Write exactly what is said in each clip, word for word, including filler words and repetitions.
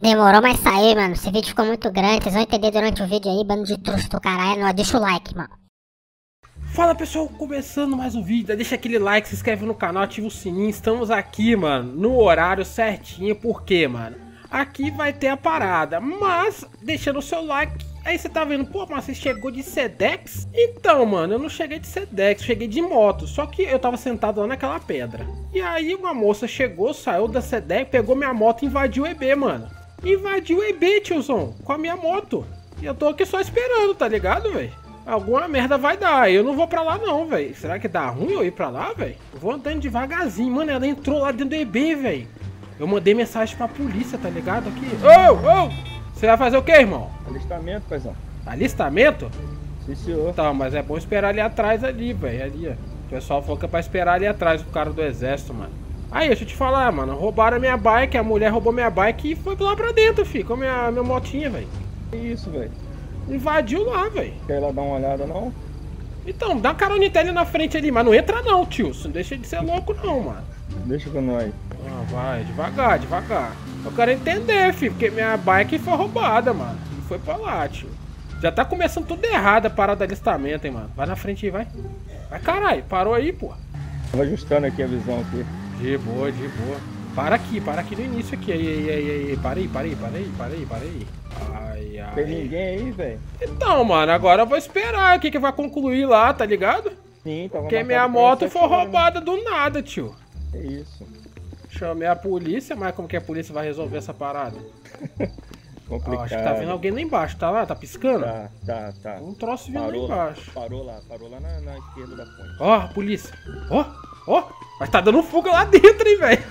Demorou, mas saiu, mano. Esse vídeo ficou muito grande. Vocês vão entender durante o vídeo aí, bando de trouxa do caralho. Não, deixa o like, mano. Fala pessoal, começando mais um vídeo, deixa aquele like, se inscreve no canal, ativa o sininho. Estamos aqui, mano, no horário certinho, por quê, mano? Aqui vai ter a parada, mas deixando o seu like. Aí você tá vendo, pô, mas você chegou de Sedex? Então, mano, eu não cheguei de Sedex, cheguei de moto. Só que eu tava sentado lá naquela pedra. E aí uma moça chegou, saiu da Sedex, pegou minha moto e invadiu o E B, mano. Invadiu o E B, tiozão, com a minha moto. E eu tô aqui só esperando, tá ligado, velho? Alguma merda vai dar, eu não vou pra lá não, velho. Será que dá ruim eu ir pra lá, velho? Eu vou andando devagarzinho, mano, ela entrou lá dentro do E B, velho. Eu mandei mensagem pra polícia, tá ligado? Aqui. Ô, ô! Você vai fazer o que, irmão? Alistamento, paizão. Alistamento? Sim, senhor. Tá, mas é bom esperar ali atrás ali, velho. Ali, ó. O pessoal falou que é pra esperar ali atrás o cara do exército, mano. Aí, deixa eu te falar, mano. Roubaram a minha bike, a mulher roubou minha bike e foi lá pra dentro, filho, com a minha, minha motinha, velho. Que isso, velho? Invadiu lá, velho. Quer ir lá dar uma olhada, não? Então, dá uma caronita ali na frente ali, mas não entra não, tio. Não deixa de ser louco não, mano. Deixa com nós. Ah, vai, devagar, devagar. Eu quero entender, filho, porque minha bike foi roubada, mano. E foi pra lá, tio. Já tá começando tudo errado a parada de alistamento, hein, mano. Vai na frente aí, vai. Vai, caralho, parou aí, pô. Tava ajustando aqui a visão aqui. De boa, de boa. Para aqui, para aqui no início aqui. Aí, aí, aí, aí. Para aí, para aí, para aí, para aí, para aí. Ai, ai. Tem ninguém aí, velho? Então, mano, agora eu vou esperar o que que vai concluir lá, tá ligado? Sim, tava Porque minha moto foi roubada do nada, tio. É isso. Chamei a polícia, mas como que a polícia vai resolver essa parada? Complicado. Ó, acho que tá vendo alguém lá embaixo, tá lá? Tá piscando? Tá, tá, tá. Um troço vindo Parou, lá embaixo. Parou lá, parou lá na, na esquerda da ponte. Ó, a polícia. Ó, ó. Mas tá dando fuga lá dentro, hein, velho.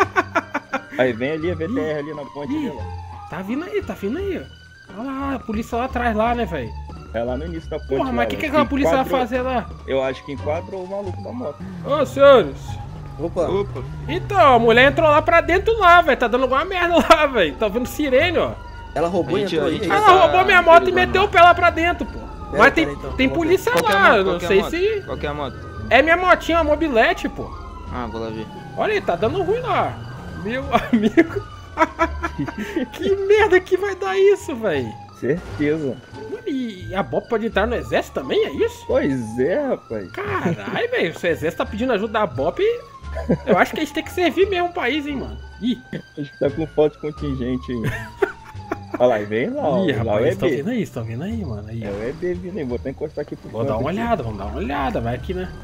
Aí vem ali a V T R ali na ponte Ih, dela. tá vindo aí, tá vindo aí. Olha lá, a polícia lá atrás lá, né, velho. É lá no início da ponte. Porra, mas o que, que velho. aquela polícia vai Enquadrou- fazer lá? Eu acho que enquadrou o maluco da moto. Ô, senhores. Opa. Opa. Então, a mulher entrou lá pra dentro lá, velho. Tá dando alguma merda lá, velho. Tá ouvindo sirene, ó. Ela roubou e entrou aí. Ela roubou minha moto e meteu o pé lá pra dentro, pô. Mas tem, pera, então, tem vamos polícia Qual que é a lá, moto? eu não Qual que é a sei moto? se... Qual que é a moto? É minha motinha, uma mobilete, pô. Ah, vou lá ver. Olha aí, tá dando ruim lá. Meu amigo. Que merda que vai dar isso, velho? Certeza. E a Bob pode entrar no exército também, é isso? Pois é, rapaz. Caralho, velho. Se o exército tá pedindo ajuda da Bob, eu acho que a gente tem que servir mesmo o país, hein, mano. Ih, Acho que tá com falta de contingente aí. Olha lá, vem lá, ó. ih, Lá rapaz, o estão E B. vendo aí, estão vendo aí, mano. Aí, É ó. o E B vindo aí, vou até encostar aqui pro Vou canto dar uma aqui. olhada, vamos dar uma olhada, vai aqui, né?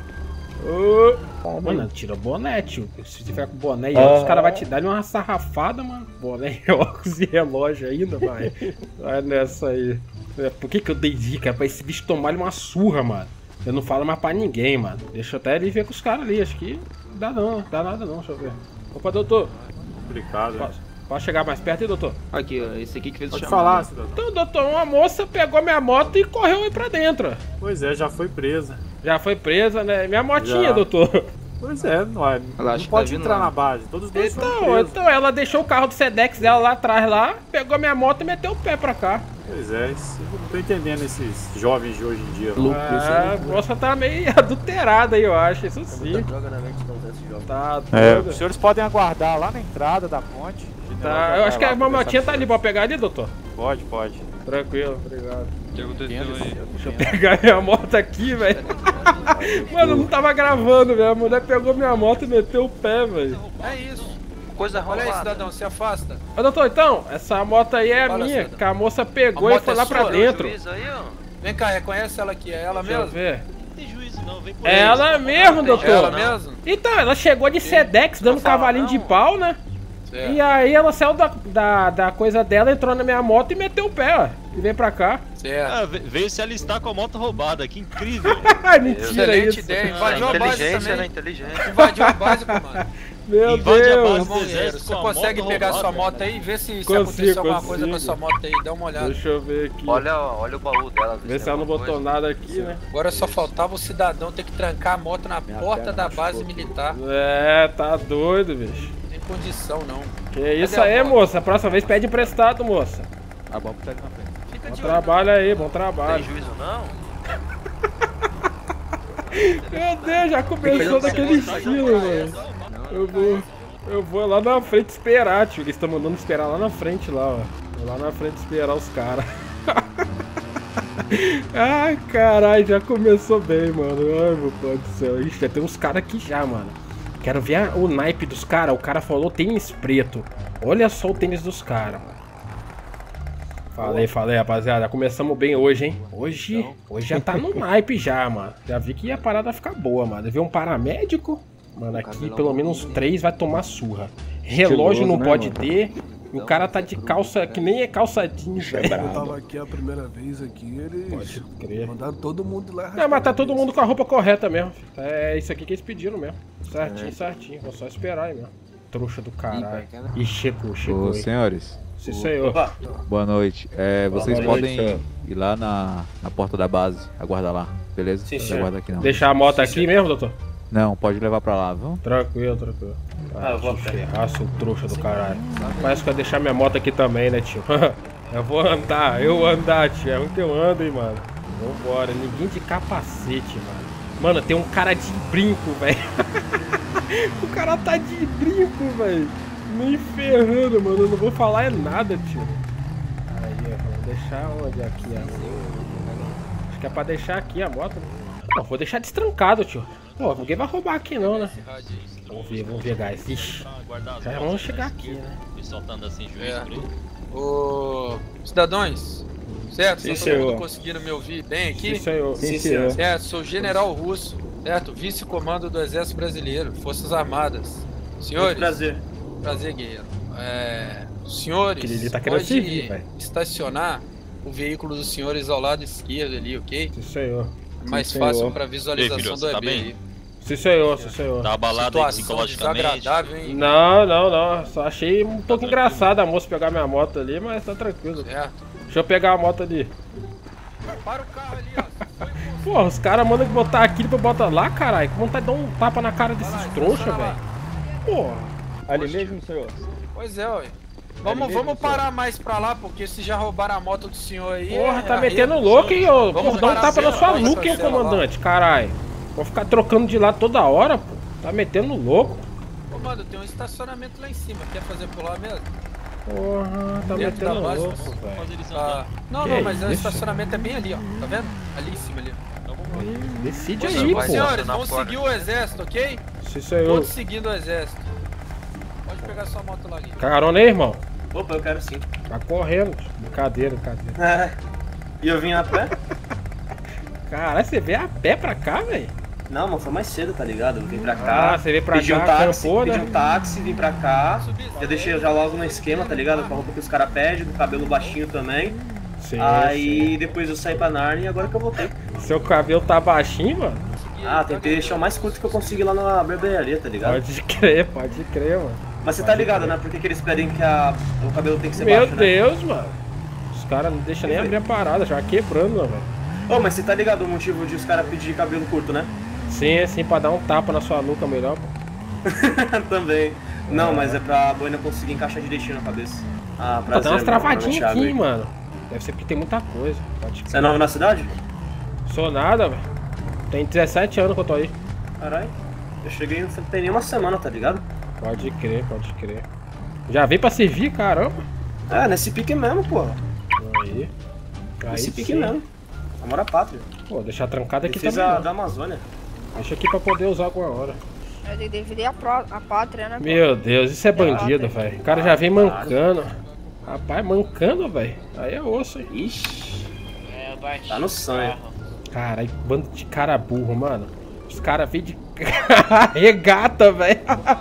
Ô, Tá, mano, né? tira o boné, tio. Se tiver com boné e Ah. óculos, os caras vão te dar uma sarrafada, mano. Boné, óculos e relógio ainda, vai. Vai nessa aí. É, por que que eu dei dica? É pra esse bicho tomar uma surra, mano. Eu não falo mais pra ninguém, mano. Deixa eu até ele ver com os caras ali. Acho que não dá não, não dá nada não, deixa eu ver. Opa, doutor. Complicado, né? Posso, posso chegar mais perto aí, doutor? Aqui, ó, esse aqui que fez o Pode chamado. falar, cidadão. Então, doutor, uma moça pegou minha moto e correu aí pra dentro. Pois é, já foi presa. Já foi presa, né? Minha motinha, Já. doutor. Pois é, não, é, Ela acha não que pode tá vindo entrar lá. na base. Todos os dois foram Então, presos. então, ela deixou o carro do Sedex dela lá atrás lá, pegou minha moto e meteu o pé pra cá. Pois é, isso, eu não tô entendendo esses jovens de hoje em dia. Não. Louco, Ah, a moça tá meio adulterada aí, eu acho, isso sim. muita droga na mente pra usar esse jogo. Tá É, doido. os senhores podem aguardar lá na entrada da ponte. Tá, eu acho que a mamotinha tá ali, pode pegar ali, doutor? Pode, pode. Tranquilo, obrigado. O que aconteceu aí? Deixa eu pegar minha moto aqui, velho. Mano, eu não tava gravando, velho. A mulher pegou minha moto e meteu o pé, velho. É isso. Coisa Olha aí, roubada. cidadão, se afasta. Ô, doutor, então, essa moto aí é a Fala, minha, cidadão. que a moça pegou A e moto foi é lá pra sua? dentro. Juiz aí, ó. Vem cá, reconhece ela aqui, é ela Deixa eu mesmo? ver. Não tem juízo não, vem por É ela mesmo, É doutor. ela mesmo? Então, ela chegou de Sedex dando fala cavalinho não. de pau, né? Certo. E aí ela saiu da, da, da coisa dela, entrou na minha moto e meteu o pé, ó. E veio pra cá. Certo. Ah, ve- veio se alistar com a moto roubada, que incrível! Ai, mentira Excelente isso. ideia. Ah, Invadiu a base inteligência, né? também. Inteligência. Invadiu a base, comando. Meu Invade a Deus. base. Tá bom, do guerreiro. exército Você com a consegue moto pegar roubada, sua moto cara. aí e ver se, se Consigo, aconteceu alguma consigo. coisa com a sua moto aí. Dá uma olhada. Deixa eu ver aqui. Olha, olha o baú dela. Vê se tem ela não alguma botou coisa. nada aqui, né? Agora só faltava o cidadão ter que trancar a moto na porta perna da machucou base aqui. militar. É, tá doido, bicho. Não tem condição, não. Que isso a aí, moto? moça. A próxima vez pede emprestado, moça. A Bob tá aqui na frente. Fica Bom de olho. trabalho aí, bom Tem trabalho. juízo não? Meu Deus, já começou daquele estilo, mano. Eu vou. Eu vou lá na frente esperar, tio. Eles estão mandando esperar lá na frente, lá, ó. Vou lá na frente esperar os caras. Ai, caralho, já começou bem, mano. Ai, meu pai do céu. Ixi, já tem uns caras aqui já, mano. Quero ver a, o naipe dos caras. O cara falou tênis preto. Olha só o tênis dos caras, mano. Falei, falei, rapaziada. Começamos bem hoje, hein? Hoje, hoje já tá no naipe já, mano. Já vi que a parada vai ficar boa, mano. Ver um paramédico. Mano, aqui pelo menos três vai tomar surra. Relógio não pode ter. O cara tá de calça, que nem é calça jeans, velho. Eu tava aqui a primeira vez aqui, eles Pode crer. mandaram todo mundo lá. Não, mas tá todo mundo com a roupa correta mesmo. É isso aqui que eles pediram mesmo. Certinho, certinho. Vou só esperar aí mesmo. Trouxa do caralho. Ih, chegou, chegou. Ô, senhores. Sim, senhor. Boa noite. É, vocês Boa noite, podem senhor. ir lá na, na porta da base, aguardar lá, beleza? Sim, Não senhor. aguarda aqui não. Deixar a moto aqui mesmo, doutor? Não, pode levar pra lá, viu? Tranquilo, tranquilo. Ah, eu vou a pé. ferrar, seu trouxa do caralho. Parece que vai deixar minha moto aqui também, né, tio? Eu vou andar, eu vou andar, tio. É ruim que eu ando, hein, mano. Vambora, ninguém de capacete, mano. Mano, tem um cara de brinco, velho. O cara tá de brinco, velho. Nem ferrando, mano. Eu não vou falar é nada, tio. Aí, ó, vou deixar onde aqui, ó. Acho que é pra deixar aqui a moto, né? Não, vou deixar destrancado, tio. Pô, ninguém vai roubar aqui não, né? Vamos ver, vamos ver, guys. Ixi, já vamos chegar aqui, né? Me soltando assim, juiz É. por aí. Ô, cidadãos, certo? Sim, Tá todo senhor. mundo conseguindo me ouvir bem aqui? Sim, senhor. Sim, senhor. Certo, sou general russo, certo? Vice-comando do Exército Brasileiro, Forças Armadas. Senhores, Prazer. prazer, guerreiro. É, senhores, Aquele ali tá querendo pode servir, velho. estacionar o veículo dos senhores ao lado esquerdo ali, ok? Sim, senhor. Mais Sim, fácil senhor. para visualização Ei, filho, do você E tá B bem? aí. Sim, senhor, sim, senhor. Tá abalado aí Situação psicologicamente. desagradável, hein? Não, não, não. Só achei um pouco engraçado a moça pegar minha moto ali, mas tá tranquilo. Certo. Deixa eu pegar a moto ali. Para o carro ali, ó. Pô, os caras mandam botar aqui pra botar lá, caralho. Com vontade de dar um tapa na cara desses Vai lá, trouxa, estaciona lá. velho. Porra. Ali mesmo, senhor? Pois é, ué. Vamos, mesmo, vamos parar mais pra lá, porque se já roubaram a moto do senhor aí. Porra, é tá arrego. metendo louco, hein, ô. Vamos Pô, dá um parar tapa na cedo, sua vamos nuca, hein, cancelar lá. comandante, caralho. Vou ficar trocando de lado toda hora, pô. Tá metendo louco. Comando, tem um estacionamento lá em cima. Quer fazer por lá mesmo? Porra, tá Dentro da metendo base, louco, mas- velho. Onde eles estão Ah, não, Que não, mas o isso? estacionamento é bem ali, ó. Tá vendo? Ali em cima ali. Então vamos lá. Decide Pois aí, é, pô. senhores, vamos seguir o exército, ok? Sim, senhor. Todos seguindo o exército. Pode pegar sua moto lá, Gui. Carona aí, irmão. Opa, eu quero sim. Tá correndo. Brincadeira, brincadeira. É. E eu vim a pé? Caralho, você veio a pé pra cá, velho? Não, mas foi mais cedo, tá ligado? Eu vim pra Ah, cá, você veio pra pedi um cá, táxi, campou, pedi né? um táxi, vim pra cá. Já deixei já logo no esquema, tá ligado? Com a roupa que os caras pedem, com o cabelo baixinho também. Sim, Aí depois eu saí pra Narnia e agora que eu voltei. sim. Seu cabelo tá baixinho, mano? Ah, tentei deixar o mais curto que eu consegui lá na barbearia, tá ligado? Pode crer, pode crer, mano. Mas você tá ligado, né? Por que que eles pedem que a... o cabelo tem que ser Meu baixo, né? Deus, mano. Os caras não deixam nem abrir a parada, já quebrando, velho. Ô, mas você tá ligado o motivo de os caras pedir cabelo curto, né? Sim, assim, pra dar um tapa na sua nuca melhor, pô. Também. Não, mas é pra boina conseguir encaixar direitinho na cabeça. Ah, Pô, prazer, tem umas mano. travadinhas Thiago aqui, aí. mano. Deve ser porque tem muita coisa. Pode Você é novo na cidade? Sou nada, velho. Tem dezessete anos que eu tô aí. Caralho. Eu cheguei não tem nem uma semana, tá ligado? Pode crer, pode crer. Já veio pra servir, caramba. É, nesse pique mesmo, porra. Aí. Aí Nesse pique sim. mesmo. Amor à pátria. Pô, deixar trancado aqui Defesa também. da não. Amazônia. Deixa aqui pra poder usar alguma hora. É de defender a, pró- a pátria, né? pô? Meu Deus, isso é bandido, velho. O cara já vem mancando. Rapaz, mancando, velho. Aí é osso, hein? Ixi. É, vai. Tá no sangue. Caralho, bando de cara burro, mano. Os caras vêm de regata, velho.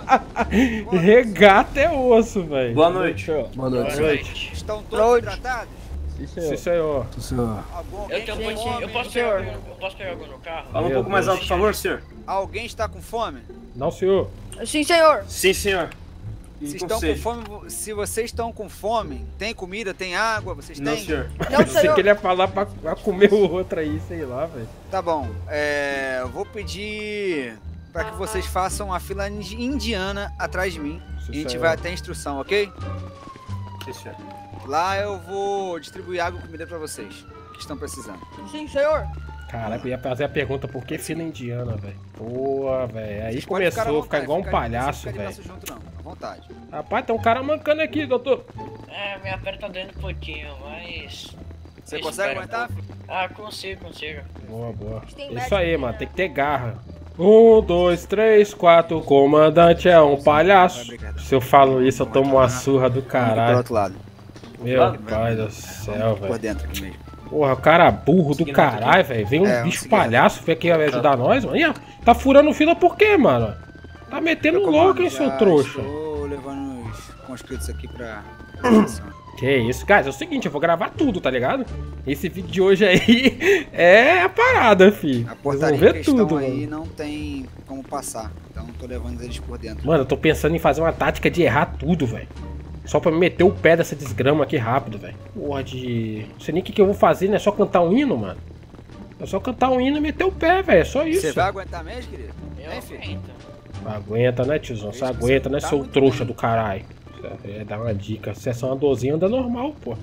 Regata é osso, velho. Boa noite. Boa noite. Boa noite. Estão todos hidratados? Sim, Sim, senhor. senhor. Sim, senhor. Eu, tenho um pouquinho, eu, posso pegar, eu posso pegar água no carro? Fala um Meu pouco mais Deus. alto, por favor, senhor. Alguém está com fome? Não, senhor. Sim, senhor. Sim, senhor. E Se com estão com sede? fome, se vocês estão com fome, tem comida, tem água, vocês Não, têm? senhor. Não, Pensei senhor. que ele ia falar pra, pra comer o outro aí, sei lá, velho. Tá bom. É, eu vou pedir para que vocês façam a fila indi- indiana atrás de mim. Sim, E a gente senhor. vai até a instrução, ok? Sim, senhor. Lá eu vou distribuir água e comida para vocês que estão precisando. Sim, senhor. Caraca, eu ia fazer a pergunta por que fila indiana, velho. Pô, velho. Aí Vocês podem ficar à começou a ficar vontade, igual um fica- palhaço, fica de velho. braço junto, não. À vontade. Rapaz, tem um cara mancando aqui, doutor. É, minha perna tá doendo um pouquinho, mas... Você Espera consegue um aguentar? pouco. Ah, consigo, consigo. Boa, boa. Isso aí, mano. Tem que ter garra. Um, dois, três, quatro. O comandante é um palhaço. Se eu falo isso, eu tomo uma surra do Pro caralho. outro lado. Meu pai do céu, Por velho. dentro aqui mesmo. Porra, o cara burro do caralho, velho. Vem um É, bicho vamos seguir. palhaço vir aqui ajudar nós, mano. Ih, ó, tá furando fila por quê, mano? Tá metendo Meu louco, comando, hein, seu já trouxa. Estou levando os conscritos aqui pra... Que isso, guys, é o seguinte, eu vou gravar tudo, tá ligado? Esse vídeo de hoje aí é a parada, fi. A Vocês portaria vão em ver questão tudo, aí mano. não tem como passar. Então tô levando eles por dentro. Mano, eu tô pensando em fazer uma tática de errar tudo, velho. Só pra me meter o pé dessa desgrama aqui rápido, velho. Porra de... Não sei nem o que, que eu vou fazer, né? É só cantar um hino, mano. É só cantar um hino e meter o pé, velho. É só isso. Você vai aguentar mesmo, querido? Eu Hein, filho? aguento. Aguenta, né, tiozão? Você Vejo que aguenta, você né, tá seu muito trouxa bem. do caralho. É, dá uma dica. Se é só uma dorzinha, anda normal, pô.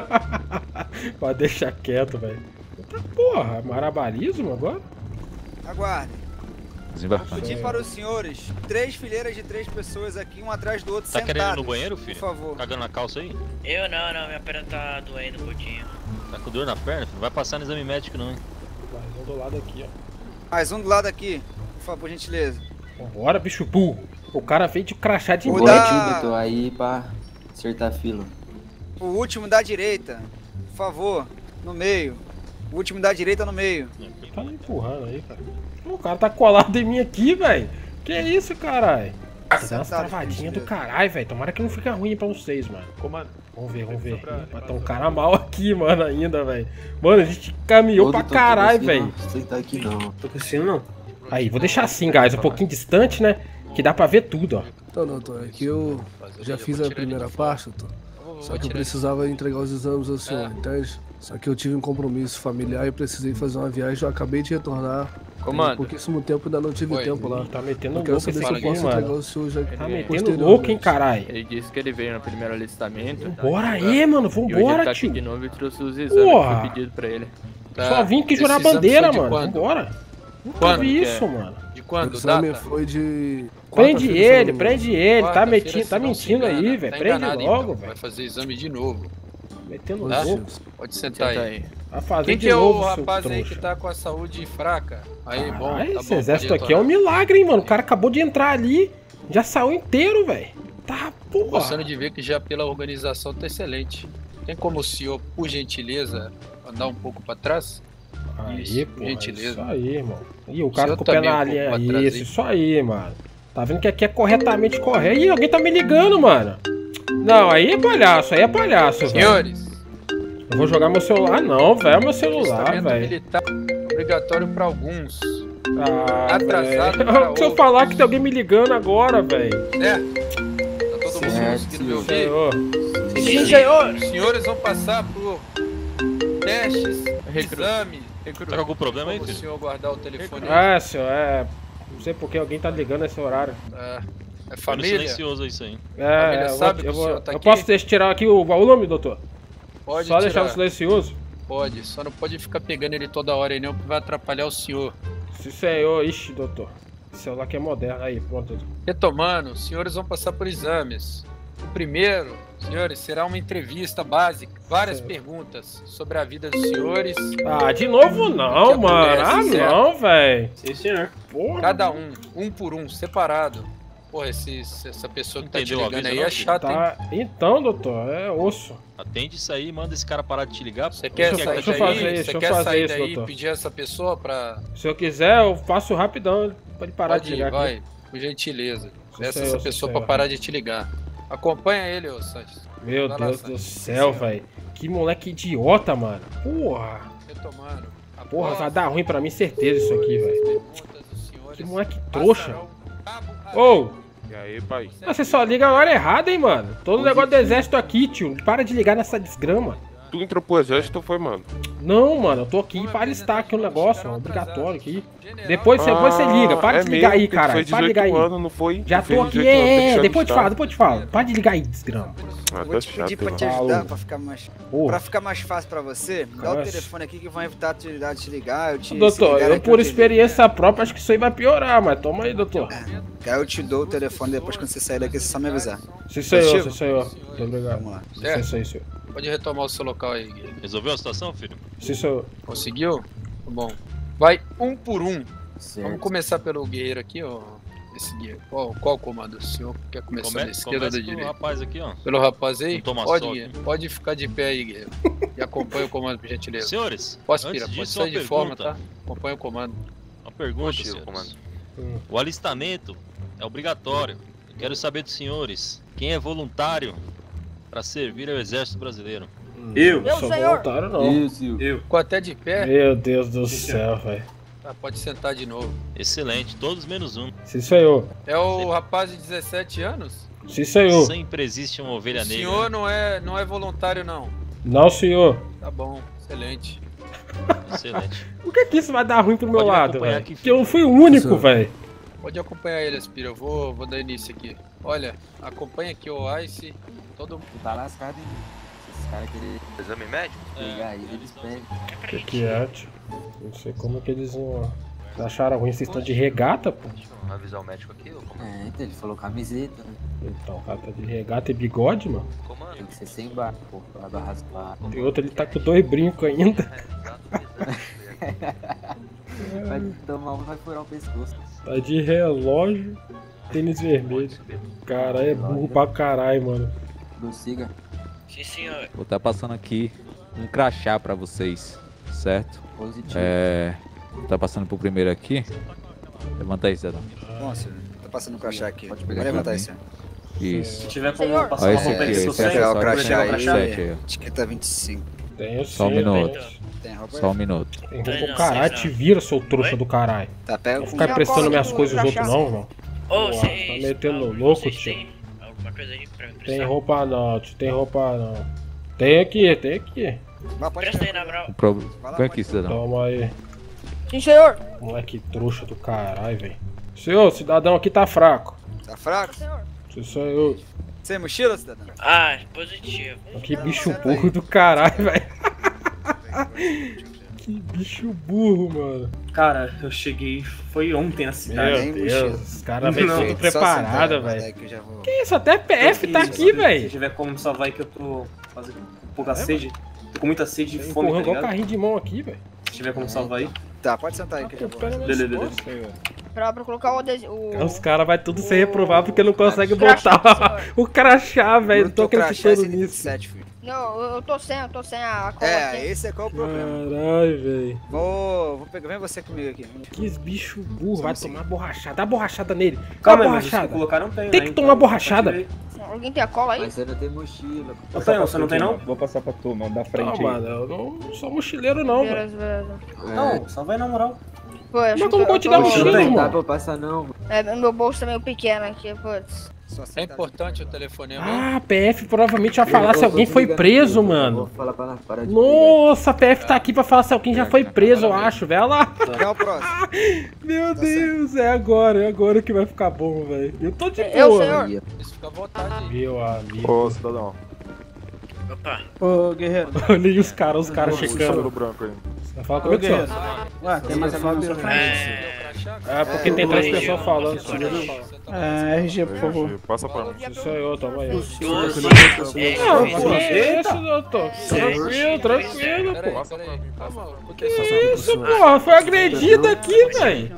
Pode deixar quieto, velho. Eita porra, marabalismo agora? Aguardem. Vou Desembarcando. pedir para os senhores três fileiras de três pessoas aqui, um atrás do outro, Tá sentados. querendo ir no banheiro, filho? Por favor. Cagando na calça aí? Eu não, não, minha perna tá doendo um pouquinho. Tá com dor na perna, filho? Não vai passar no exame médico não, hein? Mais um do lado aqui, ó. Mais um do lado aqui, por favor, gentileza. Vambora, bicho burro. O cara veio de crachá de Vou noite. dar Tô aí pra acertar a fila. o último da direita, por favor, no meio. O último da direita no meio. Tá me empurrando aí, cara. O cara tá colado em mim aqui, velho. Que isso, caralho? Dá umas Sentado, travadinhas do gentileza. caralho, velho. Tomara que não fique ruim pra vocês, mano. Comando. Vamos ver, vamos ver. Pra- Mas tá um cara mal aqui, mano, ainda, velho. Mano, a gente caminhou pra caralho, velho. Você tá aqui não. Tô conseguindo não. Aí, vou deixar assim, guys, um pouquinho distante, né? Que dá pra ver tudo, ó. Então, não, Tô, é que eu já fiz a primeira parte, Tô. Só que eu precisava entregar os exames ao senhor, entende? Só que eu tive um compromisso familiar e precisei fazer uma viagem. Eu acabei de retornar. Comando. Tem pouquíssimo tempo, ainda não tive Oi. tempo lá. Tá metendo Eu quero louco esse saber se eu aqui, posso entregar mano. o senhor já Tá metendo posteriormente. louco, hein, caralho. Ele disse que ele veio no primeiro alistamento. Bora aí, mano. E hoje ele Vambora, tá aqui tio. de novo e trouxe os exames Porra. que foi pedido pra ele. Tá. Só vim aqui jurar a Esse exame bandeira, foi de mano. quando? Vambora. Nunca Quando vi que isso, é? mano. De O quando? exame Data? foi de... Prende quarta-feira, se eu não ele, me prende ele. Tá Quarta-feira, mentindo, tá se não se mentindo engana. aí, velho. Tá Prende enganado, logo, então. velho. Vai fazer exame de novo. Metendo engano. louco. Pode sentar Senta aí. aí. Vai fazer Quem de que é o novo, seu rapaz aí trouxa. que tá com a saúde fraca? Aí, bom, Caralho, tá esse bom, exército pode aqui é um retornar. milagre, hein, mano. O cara acabou de entrar ali, já saiu inteiro, velho. Tá, porra. Gostando de ver que já pela organização tá excelente. Tem como o senhor, por gentileza, andar um pouco pra trás? Aí, Isso, pô, gentileza. isso aí, irmão. Ih, o cara senhor com o pé também na um linha. pouco pra trás, Isso, hein? isso aí, mano. Tá vendo que aqui é corretamente correto. Ih, alguém tá me ligando, mano. Não, aí é palhaço, aí é palhaço, velho. Senhores, Eu vou jogar meu celular. Ah, não, velho, meu celular, alistamento velho. militar obrigatório pra alguns. Ah, Atrasado velho. para Se eu outros. falar que tem alguém me ligando agora, velho. Certo? Tá todo mundo Certo, conseguindo me ouvir? Senhor. Sim, senhor. Os senhores vão passar por testes, Recru- exame. Tá com algum problema aí, Como o filho? senhor guardar o telefone aí? Ah, senhor, é. Não sei porque alguém tá ligando nesse horário. É, é Foi no família? silencioso isso aí. É, Família eu, vou, sabe que eu, o vou, senhor tá eu aqui? posso deixar tirar aqui o, o nome, doutor? Pode Só tirar. deixar no silencioso? Pode, só não pode ficar pegando ele toda hora aí não, porque vai atrapalhar o senhor. Sim, senhor. Ixi, doutor. Esse celular aqui é moderno. Aí, pronto. Retomando, os senhores vão passar por exames. O primeiro, senhores, será uma entrevista básica. Várias Certo. perguntas sobre a vida dos senhores. Ah, de novo não, Que mano. Ah, acontece, não, velho. Sim, senhor. Porra. Cada um, um por um, separado. Porra, esse, essa pessoa que tá te Entendeu a ligando vida, aí não, é filho? chata, hein? Tá. Então, doutor, é osso. Atende isso aí e manda esse cara parar de te ligar. Você pô. quer Deixa eu- sair deixa eu daí? fazer isso, Você deixa eu quer fazer sair isso, daí e doutor. pedir essa pessoa pra... Se eu quiser, eu faço rapidão. Pode parar Pode de ir, ligar vai, aqui. por gentileza. Sim, Peça senhor, essa sim, pessoa senhor. pra parar de te ligar. Acompanha ele, ô Santos. Meu Vai lá, Deus Santos. do céu, velho. Que moleque idiota, mano. Porra. Retomando. Porra, Após vai dar ruim pra mim, certeza isso aqui, velho. perguntas dos senhores, Que moleque trouxa. passarão cabo a Ô, E aí, pai? você só liga a hora errada, hein, mano. Todo negócio do exército aqui, tio. Para de ligar nessa desgrama. Tu entrou pro exército, foi, mano? Não, mano, eu tô aqui pra alistar aqui um negócio, é obrigatório aqui. Depois, depois você liga, para é de ligar aí, mesmo, cara. fez Para de ligar aí. dezoito anos, não foi? Já Fez tô aqui, dezoito anos, tem que é, te depois te alistar. falo, depois te falo. Para de ligar aí, desgrama. Ah, Vou tá te pedir chato, pra mano. te ajudar, Falou. pra ficar mais. Porra. Pra ficar mais fácil pra você, me dá o Nossa. telefone aqui que vão evitar de de te ligar. Eu te, se Doutor, ligar eu aqui, por te experiência própria acho que isso aí vai piorar, mas toma aí, doutor. ligo. Aí eu te dou o telefone depois quando você sair daqui, você só me avisar. Sim, senhor, Positivo? sim, senhor. Muito obrigado. Vamos lá. Sim, sim, senhor. Pode retomar o seu local aí, Guilherme. Resolveu a situação, filho? Sim, senhor. Conseguiu? Tá bom. Vai um por um. Vamos começar pelo guerreiro aqui, ó. Esse guerreiro. Qual, qual comando? O senhor quer começar Come- da esquerda ou começa da pelo direita? rapaz aqui, ó. Pelo rapaz aí? Não toma Pode, sol guerreiro. aqui. Pode ficar de pé aí, guerreiro. E acompanha o comando, por gentileza. Senhores, Posso, antes Pira? Pode disso, sair uma de forma, pergunta. tá? Acompanha o comando. Uma pergunta, Positivo, senhores. comando. O alistamento é obrigatório. Eu quero saber dos senhores, quem é voluntário para servir ao exército brasileiro? Eu? Não sou voluntário, não. Eu. Ficou até de pé? Meu Deus do céu, velho. Tá, pode sentar de novo. Excelente, todos menos um. Sim, senhor. É o rapaz de dezessete anos? Sim, senhor. Sempre existe uma ovelha O negra. senhor não é, não é voluntário, não. Não, senhor. Tá bom, excelente. Excelente. Por que que isso vai dar ruim pro meu Pode me lado, acompanhar velho? aqui, Porque eu fui o único, velho. Pode acompanhar ele, Aspira. Eu vou, vou dar início aqui. Olha, acompanha aqui o Ice. Todo mundo. Tá lascado, hein? Esses caras querem Exame médico? pegar ele, eles pegam. O que que é, tio? Não sei como que eles iam... Vocês acharam ruim? Vocês estão de regata, pô? Vamos avisar o médico aqui, ô comando? É, então ele falou camiseta, né? Então, o cara tá de regata e bigode, mano. Tem que ser sem barco, pô, pra dar raspar. E outro, ele tá com dois brincos ainda. Vai tomar um, vai furar o pescoço. Tá de relógio, tênis vermelho. Caralho, é burro pra caralho, mano. Prossiga. Sim, senhor. Vou estar passando aqui um crachá pra vocês, certo? Positivo. É... Vou estar passando pro primeiro aqui. Levanta aí, cidadão. Bom, senhor. Tá passando o crachá aqui. Pode Vou pegar levantar aqui aí, senhor. Isso. Se tiver como Senhor. passar Olha uma esse roupa aí aqui, que eu esse sei, aqui é Pegar só o crachá pegar o aí. crachá. sete aí, ó. Etiqueta vinte e cinco. Tenho Só um sim, minuto. tenho. Tem roupa aí? Só um minuto. Tem roupa pro caralho, te vira, seu trouxa do caralho. Tá, pega Não com ficar emprestando minhas coisas aos outros, não, irmão. Ô, Porra, vocês- tá metendo algum de louco, vocês tio. tem alguma coisa aí pra me Tem emprestar? roupa não, tio. Tem roupa não. Tem aqui, tem aqui. Vai, pode Presta aí, na moral. O pro... Vem aqui, cidadão. Toma aí. Sim, senhor. Moleque trouxa do caralho, velho. Senhor, o cidadão aqui tá fraco. Tá fraco? Isso sou eu. Sem mochila, cidadão? Ah, positivo. Que bicho burro do caralho, velho. Que bicho burro, mano. Cara, eu cheguei, foi ontem na cidade. Meu Deus, os caras vêm Não, tudo só preparado, sentar, velho. que eu já vou- Que isso, até P F tá Isso, aqui, Se velho. tiver como me salvar aí que eu tô fazendo um pouca sede. Tô com muita sede e fome, Empurrando tá igual ligado? carrinho de mão aqui, velho. Se tiver como salvar aí. Tá, pode sentar aí que eu já vou. Beleza, beleza. Pra, pra colocar o adesivo. O... Os caras vai tudo se reprovar porque não consegue Crachá, botar o crachá, velho. Não tô Bruto crachá acreditando cento e vinte e nisso. sete, filho. Não, eu, eu tô sem, eu tô sem a cola É, aqui. esse é qual o problema. Caralho, velho. Vou, vou pegar, vem você comigo aqui. Que bicho burro, vai tomar borrachada. Dá borrachada nele. Calma Dá aí, mas os que borrachada. colocaram tem, Tem né? que Então, tomar eu borrachada. tirei. Alguém tem a cola aí? Mas você não tem mochila. Não tem, você não tem não? Vou passar pra tu, mano, da frente Não, aí. mano, eu não sou mochileiro não, velho. Beleza, beleza. Não, só vai na moral. Pô, acho Mas como que eu tô- te dar tô- mochila, Não irmão? dá pra passar não, mano. É, meu bolso tá meio pequeno aqui, putz. É importante o telefonema. Ah, P F provavelmente vai falar se alguém foi preso, mano. Vou falar pra parar de Nossa, a P F tá aqui pra falar se alguém já foi preso, eu acho, velho. Olha lá. Quem é o próximo? Meu Deus, é agora, é agora que vai ficar bom, velho. Eu tô de Eu, boa. senhor. Isso fica à vontade. Meu amigo. Ô, cidadão. Opa. Ô, guerreiro. Olha aí os caras, os caras Ô, cabelo checando. branco aí. Vai falar Ô, comigo, guerreiro. senhor? Ué, tem mais alguma coisa pra É, porque tem três pessoas falando. É, R G, por favor. Passa pra mim. Isso sou eu, toma aí. Doze. Não, É, pô, é, isso, doutor. Tranquilo, tranquilo, Peraí, pô. peraí. Calma, Que isso, pô? Foi agredido aqui, velho.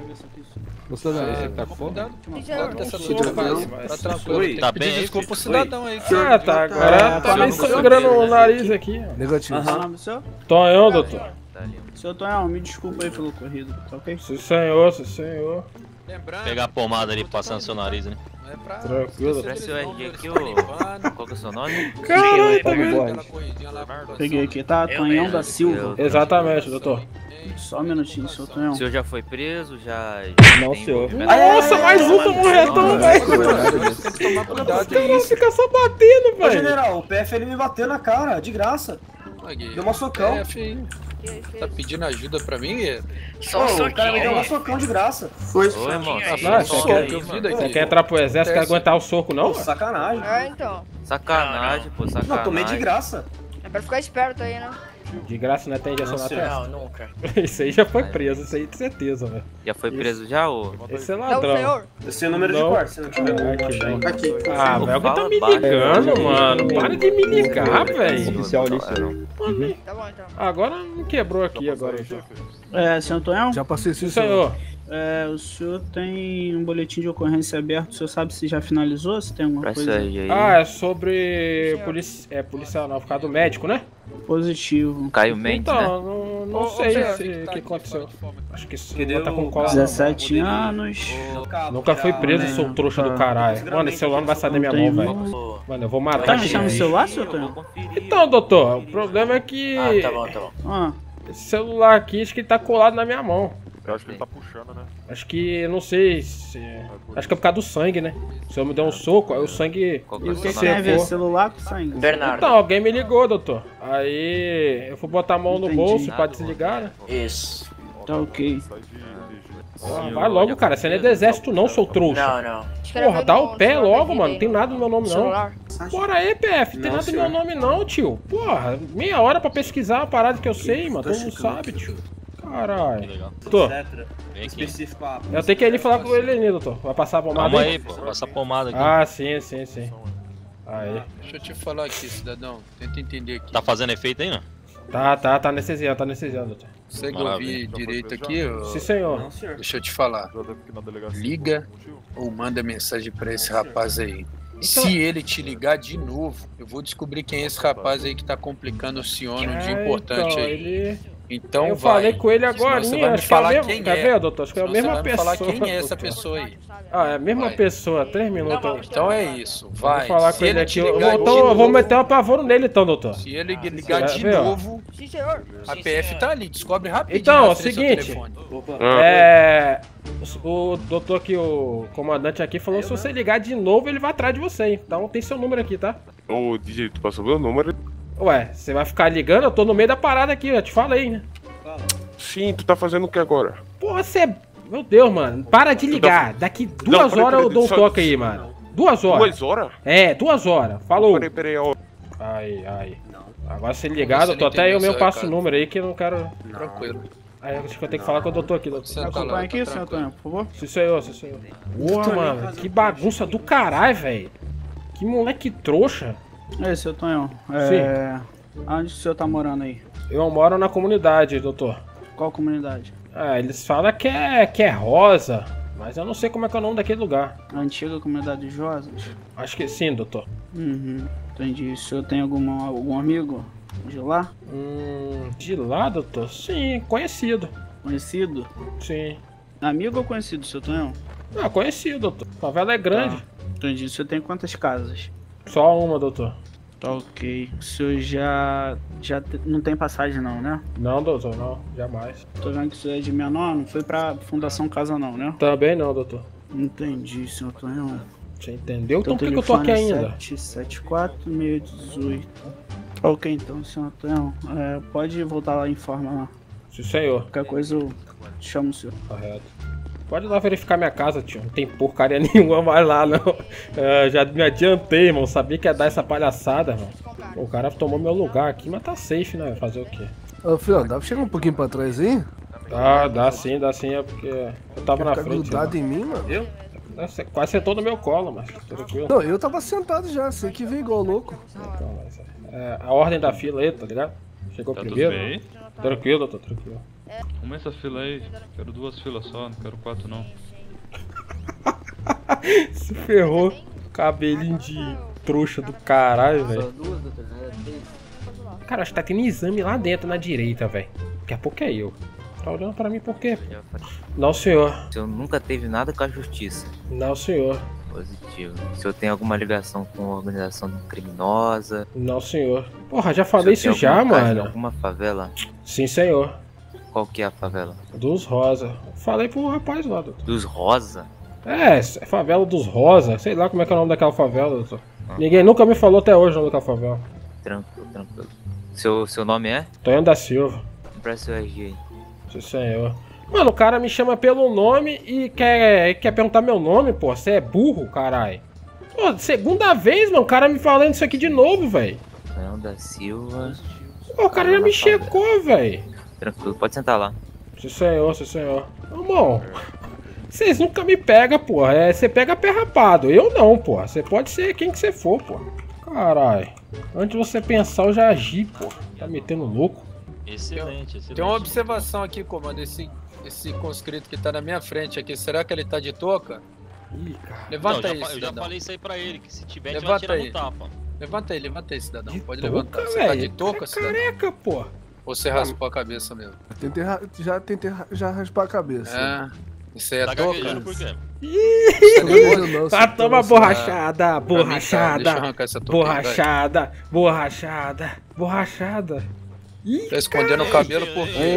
Você tá com fome? Corta essa Sim, dor, vai. vai. Tá tranquilo. Oi. Tem Tá que pedir bem aí, desculpa pro filho? cidadão aí. Ah, tá, agora É, tá meio tá sangrando o nariz aqui. Negativo. Qual é o nome do senhor? Tonhão, doutor. Seu Tonhão, me desculpa aí pelo corrido, tá ok? Sim, senhor, sim, senhor. Lembrando. Pegar a pomada ali pra passar no seu nariz, né? Não é pra. Tranquilo. Traz seu R G aqui, ô. Qual que é o seu nome? Caralho, tá Aquela vendo? corridinha lá pra Peguei aqui, tá? Eu Tonhão mesmo. da Silva. Exatamente, doutor. Só um minutinho, seu Tonhão. O senhor já foi preso? Já. Não, tem senhor. envolvimento? Nossa, mais um tomou retão, velho. Tem que tomar cuidado. Os caras ficam só batendo, Ô, velho. general, o P F ele me bateu na cara, de graça. Deu uma socão. É, filho. Tá pedindo ajuda pra mim, Guerreiro? Só um Ô, o cara me deu soquinho. uma socão de graça. Foi, Oi, irmão. Ah, você quer, você quer entrar pro exército, quer aguentar o soco, não? Pô, sacanagem. É, então. Sacanagem, pô, sacanagem. Não, tomei de graça. É pra ficar esperto aí, né? De graça não é tem injeção na testa? Não, nunca. Isso aí já foi preso, isso aí de certeza, velho. Já foi preso já, ô? Esse é Não, ladrão. senhor. Esse é o número Não. de corte, se não tiver. Aqui, velho. Aqui. Ah, velho, alguém tá me Fala ligando, baixo. mano. Para de me ligar, velho. Oficial ali, Tá bom, então. Agora me quebrou aqui, agora. então. É, senhor Tonhão? Já passei sim, Sim, senhor. É, o senhor tem um boletim de ocorrência aberto, o senhor sabe se já finalizou? Se tem alguma Pra isso coisa aí, aí. Ah, é sobre polici... é, policial não, por causa do médico, né? positivo? Caio Mendes, Então, né? não, não Ô, ô, sei Pedro, se que o tá que aqui aconteceu. fora de fome. Acho que sim, Que deu tá com cola. dezessete anos. Nunca fui preso, sou trouxa do caralho. Mano, esse celular não vai sair da minha mão, velho. Mano, eu vou matar Tá aqui. mexendo no celular, senhor Tonhão? Então, doutor, o problema é que Ah, tá bom, tá bom. Ah, esse celular aqui, acho que ele tá colado na minha mão. Eu acho que ele tá puxando, né? Acho que, eu não sei se... Acho que é por causa do sangue, né? O senhor me deu um soco, aí o sangue... Qual que e é o o que, seu que tem a ver? nome? Celular com sangue? Bernardo. Então, alguém me ligou, doutor. Aí eu fui botar a mão no Entendi. bolso pra desligar, né? Isso. Tá ok. Ah, vai logo, cara. Você não é do exército não, seu trouxa. Não, não. Porra, dá o pé logo, mano. Não tem nada no meu nome, não. Celular. Bora aí, P F. Não tem Não, nada no meu senhor. nome, não, tio. Porra, meia hora pra pesquisar uma parada que eu sei, mano. Todo mundo sabe, tio. Caralho. legal. Doutor, Etc. Vem aqui. Específico a... eu tenho que ir ali falar com ele ali, doutor. Vai passar a pomada Calma aí? aí, pô. Passa a pomada aqui. Ah, sim, sim, sim. Aí. Deixa eu te falar aqui, cidadão. Tenta entender aqui. Tá fazendo efeito aí, não? Tá, tá, tá anestesiando, tá anestesiando, doutor. Consegue Maravilha. ouvir direito aqui? Ô? Sim, senhor. Não, senhor. Deixa eu te falar. Já deve ficar na delegacia. Liga ou manda mensagem pra esse rapaz aí. Se ele te ligar de novo, eu vou descobrir quem é esse rapaz aí que tá complicando o senhor num dia É, importante então, aí. ele... Então eu vai. falei com ele Senão agora, você vai me acho que é a falar mesma... quem Quer é. ver, doutor? Acho que é a Senão você mesma vai me pessoa. falar quem é essa doutor. pessoa aí. Ah, é a mesma Vai. pessoa, três minutos. Então é isso, Vou vai. falar Se com ele ele aqui. te Eu ligar vou, de então, eu vou novo- meter um apavoro nele, então, doutor. Se ele ligar Quer de ver, ó? novo, Sim, senhor. a P F tá ali, descobre rapidinho. Então, é o rastreia seu seguinte. telefone. Opa. É. O, o doutor aqui, o comandante aqui, falou que se você ligar de novo, ele vai atrás de você. Então tem seu número aqui, tá? Ô, D J, tu passou meu número? Ué, você vai ficar ligando? Eu tô no meio da parada aqui, eu te falei, né? Sim, tu tá fazendo o que agora? Pô, você é. Meu Deus, mano. Para de ligar. Daqui duas peraí, horas eu peraí, dou um só- toque aí, mano. Duas horas. Duas horas? É, duas horas. Falou. Peraí, peraí, ó. Aí, aí. Agora se ligar, Você doutor, não até eu entendeu mesmo seu passo o recado. número aí que eu não quero. Tranquilo. Aí acho que eu tenho que falar com o doutor aqui, doutor. Você tá lá, Acompanha tá aqui, senhor tranquilo. Tonhão, por favor. Sim, senhor, sim, senhor. Porra, mano, que bagunça do caralho, velho. Que moleque trouxa. É, senhor Tonhão. É... Onde o senhor tá morando aí? Eu moro na comunidade, doutor. Qual comunidade? Ah, eles falam que é, que é rosa, mas eu não sei como é que é o nome daquele lugar. A antiga comunidade de Rosas? Acho que sim, doutor. Uhum, entendi. O senhor tem alguma, algum amigo de lá? Hum, de lá, doutor? Sim, conhecido. Conhecido? Sim. Amigo ou conhecido, senhor Tonhão? Ah, conhecido, doutor. A favela é grande. Tá. Entendi. O senhor tem quantas casas? Só uma, doutor. Tá ok. O senhor já. já te- não tem passagem não, né? Não, doutor, não. Jamais. Tô vendo que o senhor é de menor, não foi pra Fundação Casa não, né? Também não, doutor. Entendi, senhor Tonhão. Você entendeu? Então Teu por que, que eu tô aqui telefone é ainda? sete sete quatro seis um oito. Ok, então, senhor Tonhão. É, pode voltar lá e informar lá. Sim, senhor. Qualquer coisa eu chamo o senhor. Correto. Pode ir lá verificar minha casa, tio. Não tem porcaria nenhuma mais lá, não. É, já me adiantei, irmão. Sabia que ia dar essa palhaçada, irmão. O cara tomou meu lugar aqui, mas tá safe, né? Fazer o quê? Ô, filho, dá pra chegar um pouquinho pra trás aí? Dá, dá sim, dá sim. É porque eu tava na Ficar frente. grudado irmão. em mim, mano? Eu? Você quase sentou no meu colo, mas tranquilo. Não, eu tava sentado já, sei que veio igual louco. Então, mas, é, a ordem da fila aí, tá ligado? Chegou Tá primeiro. tudo bem? Tranquilo, doutor, tranquilo. Arruma essa fila aí. Quero duas filas só, não quero quatro não. Se ferrou. Cabelinho de trouxa do caralho, velho. Duas, doutor, não era três? Cara, acho que tá tendo exame lá dentro na direita, velho. Daqui a pouco é eu. Tá olhando pra mim por quê? Não, senhor. O senhor nunca teve nada com a justiça. Não, senhor. Positivo. O senhor tem alguma ligação com organização criminosa? Não, senhor. Porra, já falei O senhor isso tem já, alguma casa em mano. alguma favela? Sim, senhor. Qual que é a favela? Dos Rosa. Falei pro rapaz lá, doutor. Dos Rosa? É, é favela dos Rosa. Sei lá como é que é o nome daquela favela, doutor. Ninguém nunca me falou até hoje o nome daquela favela. Tranquilo, tranquilo. Seu, seu nome é? Tonhão da Silva. Empresta seu R G aí. Sim, senhor. Mano, o cara me chama pelo nome e quer, quer perguntar meu nome, pô. Você é burro, caralho. Pô, segunda vez, mano, o cara me falando isso aqui de novo, velho. Tonhão da Silva. Pô, o cara já me checou, velho. Tranquilo, pode sentar lá. Sim, senhor, sim, senhor. Irmão, vocês nunca me pegam, porra. É, você pega pé rapado. Eu não, porra. Você pode ser quem que você for, porra. Caralho. Antes de você pensar, eu já agi, porra. Tá metendo louco. Excelente, excelente. Tem uma observação aqui, comando. Esse, esse conscrito que tá na minha frente aqui, será que ele tá de touca? Ih, cara. Levanta Não, aí, eu já, eu já cidadão. falei isso aí pra ele, que se tiver, a gente Levanta vai aí. tirar no tapa. Levanta aí, levanta aí, cidadão. De Pode touca, levantar. Você tá velho? de touca, Tá cidadão? careca, porra. Ou você raspou a cabeça mesmo? Tentei ra- já tentei ra- já raspar a cabeça. É. Isso aí é Tá touca? gaguejando por quê? Ih, Tá, toma borrachada, Pra mim tá, deixa eu borrachada, arrancar essa touca aí, vai. borrachada, borrachada, borrachada. Ih, Tá escondendo o cabelo por quê?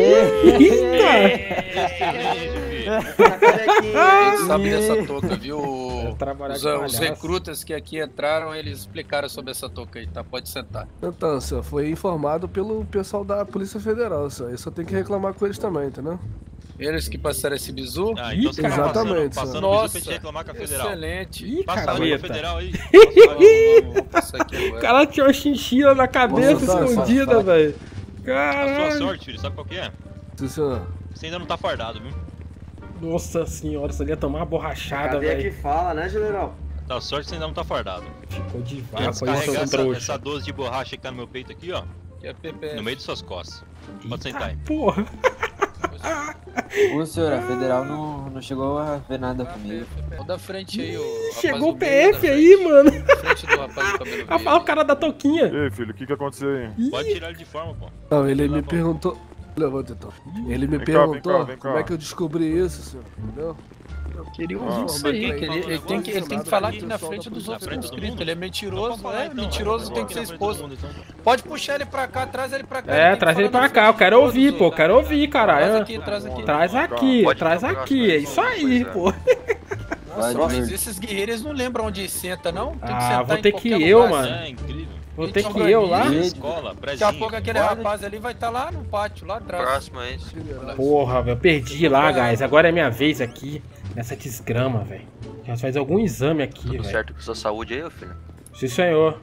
A gente sabe dessa touca, viu? trabalhar Os, de os palhaço. recrutas que aqui entraram, eles explicaram sobre essa touca aí, tá? Pode sentar. Então, senhor, foi informado pelo pessoal da Polícia Federal, senhor. Eu só tenho que reclamar com eles também, entendeu? Eles que passaram esse bizu? Ah, então você tá Exatamente, passando, passando Nossa, bisu pra gente reclamar com a Federal. excelente. Ih, Passa a careta. Federal aí. Vamos, vamos passar aqui O agora. cara tinha uma chinchila na cabeça Nossa, fala, escondida, fala. velho. A sua Caralho. sorte, filho, sabe qual que é? Sim, senhor. Você ainda não tá fardado, viu? Nossa senhora, você ia tomar uma borrachada, Cadê que velho. fala, né, general? Tá sorte que você ainda não tá fardado. Ficou de Ia vaca, foi descarregar seu essa, trouxa. essa doze de borracha que tá no meu peito aqui, ó. Que é P P F. No meio de suas costas. Pode sentar aí. Porra. Ô, senhor, a federal não, não chegou a ver nada comigo. Ó da frente aí, o Chegou o P F aí, mano. frente do rapaz do cabelo Ah, fala o cara da touquinha. Ei, filho, o que que aconteceu aí? Pode tirar ele de forma, pô. Não, ele me perguntou. Levanta então. Ele me Vem cá, vem perguntou cá, vem cá. como é que eu descobri isso, senhor. Entendeu? Queria Ah. ouvir isso aí, que ele, ele tem que, ele tem que falar aqui na frente dos outros frente do conscritos. mundo? Ele é mentiroso, Então, fala é, então. mentiroso tem que ser exposto. Pode puxar ele pra cá, traz ele pra cá. É, tem que traz ele falar pra na cá, eu frente de quero todos, ouvir, pô, eu quero ouvir, Traz caralho. aqui, traz aqui. Traz aqui, Pode traz aqui, é isso aí, pô. Nossa, Pode mas vir. esses guerreiros não lembram onde senta, não? Tem que Ah, sentar vou em ter qualquer que eu, lugar, mano. assim. É incrível. Vou Gente, ter que eu lá? organiza. Escola, Daqui a prezinho. pouco aquele rapaz ali vai estar lá no pátio, lá atrás. Próximo é esse. Porra, velho, eu perdi lá, guys. Agora é minha vez aqui, nessa desgrama, velho. Já faz algum exame aqui, Tudo velho. certo com sua saúde aí, ô filho? Sim, senhor.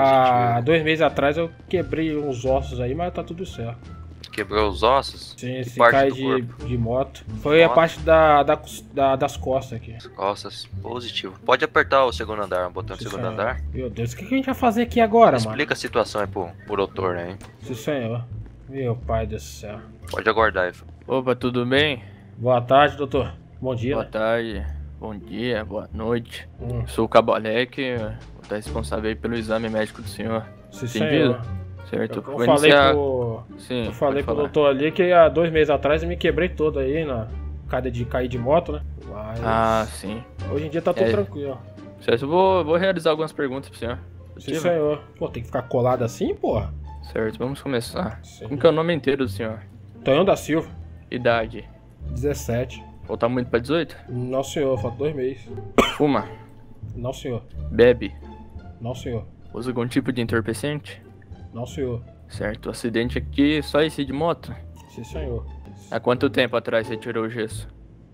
Há dois meses atrás eu quebrei uns ossos aí, mas tá tudo certo. Quebrou os ossos? Sim, Que se parte cai do de, corpo? de moto. Foi a Moto? parte da, da, da- das costas aqui. As costas. Positivo. Pode apertar o segundo andar, o botão do Sim, segundo senhor. andar. Meu Deus, o que que a gente vai fazer aqui agora, mano? Explica a situação aí pro, pro doutor, né? hein? Sim, senhor. Meu pai do céu. Pode aguardar aí. filho. Opa, tudo bem? Boa tarde, doutor. Bom dia. Boa tarde, bom dia, boa noite. Hum. Sou o Cabolec, vou estar responsável aí pelo exame médico do senhor. Sim, Entendido? senhor. Certo, Eu, vou eu falei iniciar... pro. Sim, eu falei pode pro falar. doutor ali que há dois meses atrás eu me quebrei todo aí na caída de cair de moto, né? Mas Ah, sim. hoje em dia tá tudo É. tranquilo. Certo, eu vou, vou realizar algumas perguntas pro senhor. Sim, Possível? senhor. Pô, tem que ficar colado assim, porra? Certo, vamos começar. Sim. Como que é o nome inteiro do senhor? Tonhão da Silva, Idade? dezessete. Falta muito pra dezoito? Não, senhor, falta dois meses. Fuma? Não, senhor. Bebe? Não, senhor. Usa algum tipo de entorpecente? Não, senhor. Certo, o acidente aqui só esse de moto? Sim, senhor. Há quanto tempo atrás você tirou o gesso?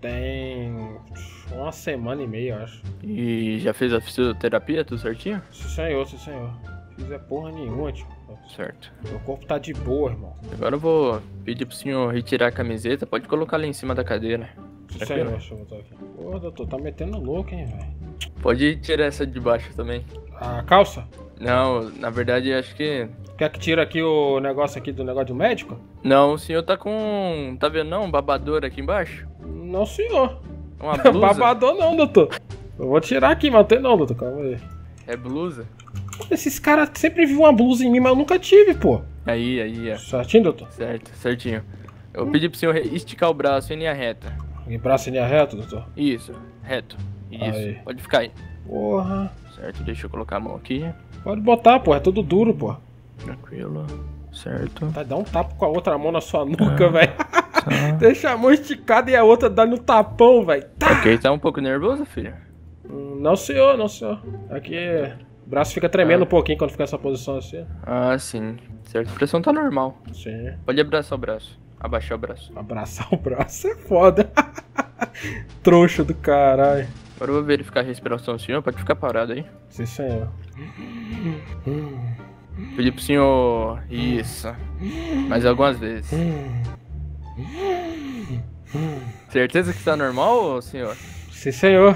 Tem uma semana e meia, eu acho. E já fez a fisioterapia, tudo certinho? Sim, senhor, sim, senhor. Fiz é porra nenhuma, tio. Certo. Meu corpo tá de boa, irmão. Agora eu vou pedir pro senhor retirar a camiseta, pode colocar lá em cima da cadeira. Sim, Tranquilo? senhor, deixa eu botar aqui. Pô, doutor, tá metendo louco, hein, velho. Pode tirar essa de baixo também. A calça? Não, na verdade acho que... Quer que tire aqui o negócio aqui do negócio do médico? Não, o senhor tá com... Tá vendo não? Um babador aqui embaixo? Não, senhor. Uma blusa? Babador não, doutor. Eu vou tirar aqui, mas não tem não, doutor. Calma aí. É blusa? Esses caras sempre viram uma blusa em mim, mas eu nunca tive, pô. Aí, aí, ó. Certinho, doutor? Certo, certinho. Eu pedi pro senhor esticar o braço em linha reta. E braço em linha reta, doutor? Isso, reto. Isso, Aí. pode ficar aí. Porra. Certo, deixa eu colocar a mão aqui. Pode botar, pô. É tudo duro, pô. Tranquilo. Certo. Vai dar um tapa com a outra mão na sua nuca, velho. Deixa a mão esticada e a outra dando um tapão, velho. Tá. Ok, tá um pouco nervoso, filho? Hum, Não, senhor, não, senhor. Aqui O braço fica tremendo Ah. um pouquinho quando fica nessa posição assim. Ah, sim. Certo, a pressão tá normal. Sim. Pode abraçar o braço. Abaixar o braço. Abraçar o braço é foda. Trouxa do caralho. Agora eu vou verificar a respiração do senhor, pode ficar parado aí. Sim, senhor. Pedir pro senhor... Isso. Mais algumas vezes. Certeza que tá normal, senhor? Sim, senhor.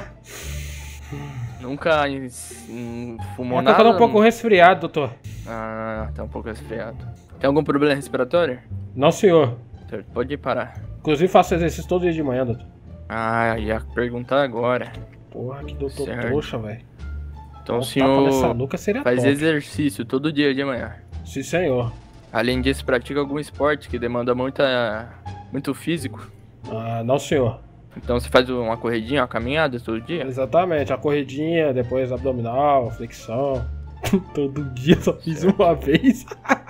Nunca hum, fumou Eu tô nada? ficando um pouco resfriado, doutor. Ah, tá um pouco resfriado. Tem algum problema respiratório? Não, senhor. Certo, pode parar. Inclusive faço exercício todo dia de manhã, doutor. Ah, ia perguntar agora. Porra, que doutor Certo. trouxa, velho. Então Um o tapa senhor nessa nuca seria faz top. exercício todo dia de manhã. Sim, senhor. Além disso, pratica algum esporte que demanda muita, muito físico. Ah, não, senhor. Então você faz uma corridinha, uma caminhada todo dia? Exatamente, a corridinha, depois abdominal, flexão. Todo dia, só fiz uma vez.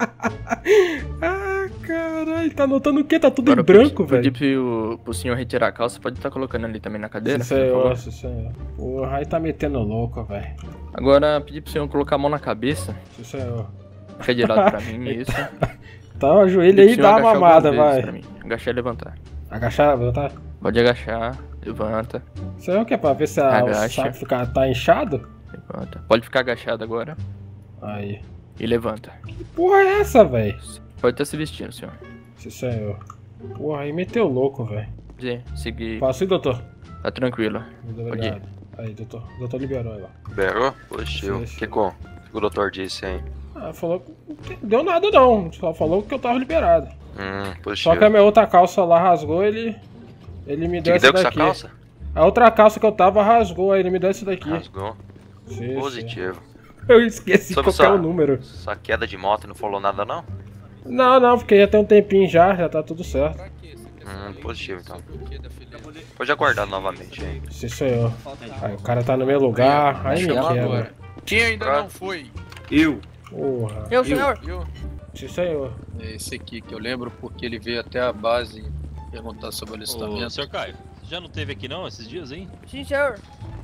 Ah, caralho, tá anotando o quê? Tá tudo Agora em branco, velho. Pedir pro, pro senhor retirar a calça, pode estar colocando ali também na cadeira? Sim, por senhor, favor? sim, senhor. Porra, aí tá metendo louco, velho. Agora pedir pro senhor colocar a mão na cabeça. Sim, senhor. Fica de lado pra mim, isso. Tá, o joelho Pedir aí pro e senhor dá uma agachar mamada, algumas vezes vai. pra mim. Agachar e levantar. Agachar, levantar? Pode agachar, levanta, Isso aí é o que? Pra ver se a, o Agacha. saco fica, tá inchado? levanta. Pode ficar agachado agora. Aí. E levanta. Que porra é essa, velho? Pode estar se vestindo, senhor. Sim, senhor. Porra, aí meteu louco, velho. Sim, seguir. Faço aí, doutor. Tá tranquilo. Muito Pode obrigado. ir. Aí, doutor. O doutor liberou aí lá. Liberou? Positivo. O Sim, sim. que, com- que o doutor disse aí? Ah, falou que não deu nada não. Só falou que eu tava liberado. Hum, Só positivo. que a minha outra calça lá rasgou, ele. Ele me O que, deu que essa deu com essa daqui. calça? A outra calça que eu tava rasgou, aí ele me deu essa daqui. Rasgou. Sim, Positivo. sim. Eu esqueci Sobre qual que é sua- o número. Sua queda de moto não falou nada, não? Não, não, porque já tem um tempinho já, já tá tudo certo. Hum, positivo, então. Pode aguardar novamente aí. Sim, senhor. Aí o cara tá no meu lugar, aí me quebra. Quem ainda não foi? Eu. Porra. Eu, senhor. Eu? Sim, senhor. É esse aqui que eu lembro porque ele veio até a base perguntar sobre o Ô, alistamento. senhor Caio, você já não teve aqui não esses dias, hein? Sim, senhor.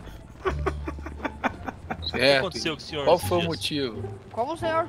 O que Certo. aconteceu com o senhor Qual nesses foi o dias? motivo? Como, senhor?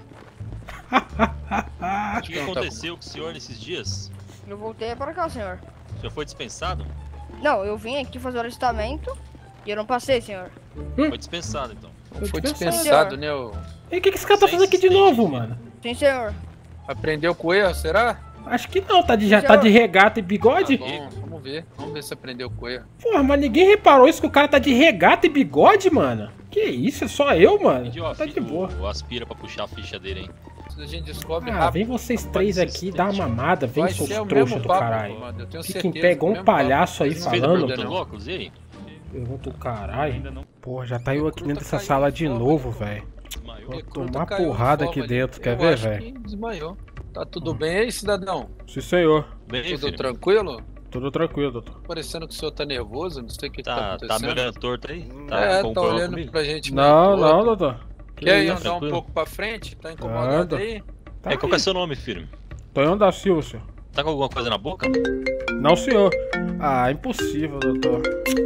O que aconteceu com o senhor nesses dias? Eu voltei pra cá, senhor. O senhor foi dispensado? Não, eu vim aqui fazer o alistamento e eu não passei, senhor. Foi dispensado, então. Não foi dispensado. dispensado, né? O... E o que, que esse cara tá fazendo aqui de novo, mano? Sim, senhor. Aprendeu com erro, será? Acho que não, tá de, já tá de regata e bigode? Tá bom, vamos ver. Vamos ver se aprendeu com erro. Porra, mas ninguém reparou isso que o cara tá de regata e bigode, mano? Que isso, é só eu, mano? Pediu o Tá de boa. o aspira pra puxar a ficha dele, hein? Se a gente descobre Ah, rápido. vem vocês três aqui dar uma mamada, vem Vai seus ser o trouxas mesmo do papo, caralho. comando, eu tenho Fica em certeza, pé igual o um mesmo palhaço papo. aí Vocês não Fez a falando. pergunta do óculos, e aí? Pergunta o caralho. Porra, já tá eu aqui dentro dessa sala de novo, velho. Vou Recruta tomar caiu em porrada forma aqui ali. dentro, quer Eu ver, acho velho? que desmaiou. Tá tudo bem aí, cidadão? Sim, senhor. Bem, Tudo filho. tranquilo? Tudo tranquilo, doutor. Parecendo que o senhor tá nervoso, não sei o que, que tá Tá, tá acontecendo. me olhando torto aí? é, Tá tá concordando olhando comigo? pra gente meio Não, torto. não, doutor. Que Quer ir isso? andar um Tranquilo. pouco pra frente? Tá incomodado Anda. aí? Tá É, qual que é seu nome, filho? Tonhão da Silva, senhor. Tá com alguma coisa na boca? Não, senhor. Ah, impossível, doutor.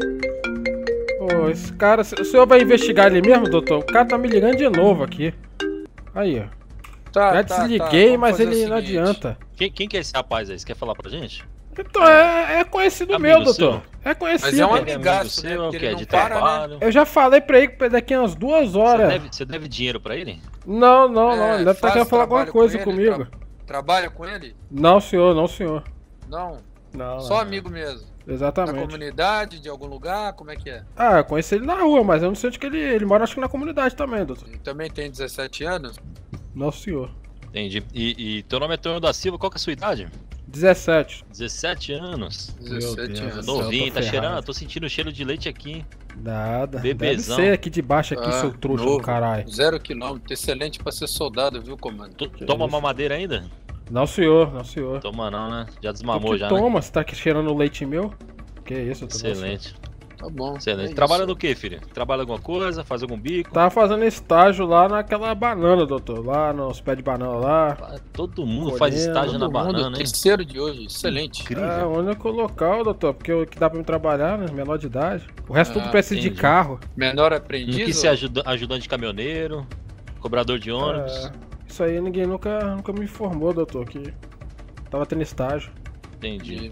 Ô, esse cara... O senhor vai investigar ele mesmo, doutor? O cara tá me ligando de novo aqui. Aí, ó. Tá, Já tá, desliguei, tá. mas Vamos fazer ele o não seguinte. adianta. Quem, quem que é esse rapaz aí? Você quer falar pra gente? Então, é, é conhecido Amigo meu, doutor. seu? É conhecido. Mas é um Ele é amigaço, amigo né? seu, Porque que é ele de não para, né? trabalho. Eu já falei pra ele que daqui umas duas Você horas. deve, você deve dinheiro pra ele? Não, não, não. É, Ele deve estar faz querendo falar alguma trabalho coisa com ele, comigo. tra- Trabalha com ele? Não, senhor, não, senhor. Não. Não. Só não. amigo mesmo. Da Exatamente. comunidade, de algum lugar? Como é que é? Ah, eu conheci ele na rua, mas eu não sei onde que ele... Ele mora, acho que na comunidade também, doutor. Ele também tem dezessete anos? Não, senhor. Entendi. E, e teu nome é Tonhão da Silva, qual que é a sua idade? dezessete. dezessete anos. dezessete Deus. anos. Novinho, eu tô tá cheirando, ferrado. tô sentindo o cheiro de leite aqui. Nada. Bebezão. Deve ser aqui de baixo, aqui, Ah, seu trouxa do novo. caralho. Zero quilômetro. Excelente pra ser soldado, viu, comando? Tu- toma mamadeira ainda? Não, senhor, não, senhor. Toma não, né? Já Tu desmamou que já, né? toma, você tá aqui cheirando o leite meu? Que isso, doutor? Excelente. Tá bom. Excelente. é Trabalha isso. no que, filho? Trabalha alguma coisa? Faz algum bico? Tava fazendo estágio lá naquela banana, doutor. Lá nos pés de banana lá. Ah, Todo mundo Colhendo, faz estágio na Todo mundo, banana, hein? terceiro de hoje. Excelente. É o único local, doutor, porque o que dá pra me trabalhar, né? Menor de idade. O resto Ah, tudo precisa de entendi. carro. Menor Não aprendiz? quis ou- ser ajuda- ajudante de caminhoneiro. cobrador de ônibus. É, isso aí ninguém nunca, nunca me informou, doutor, que tava tendo estágio. Entendi.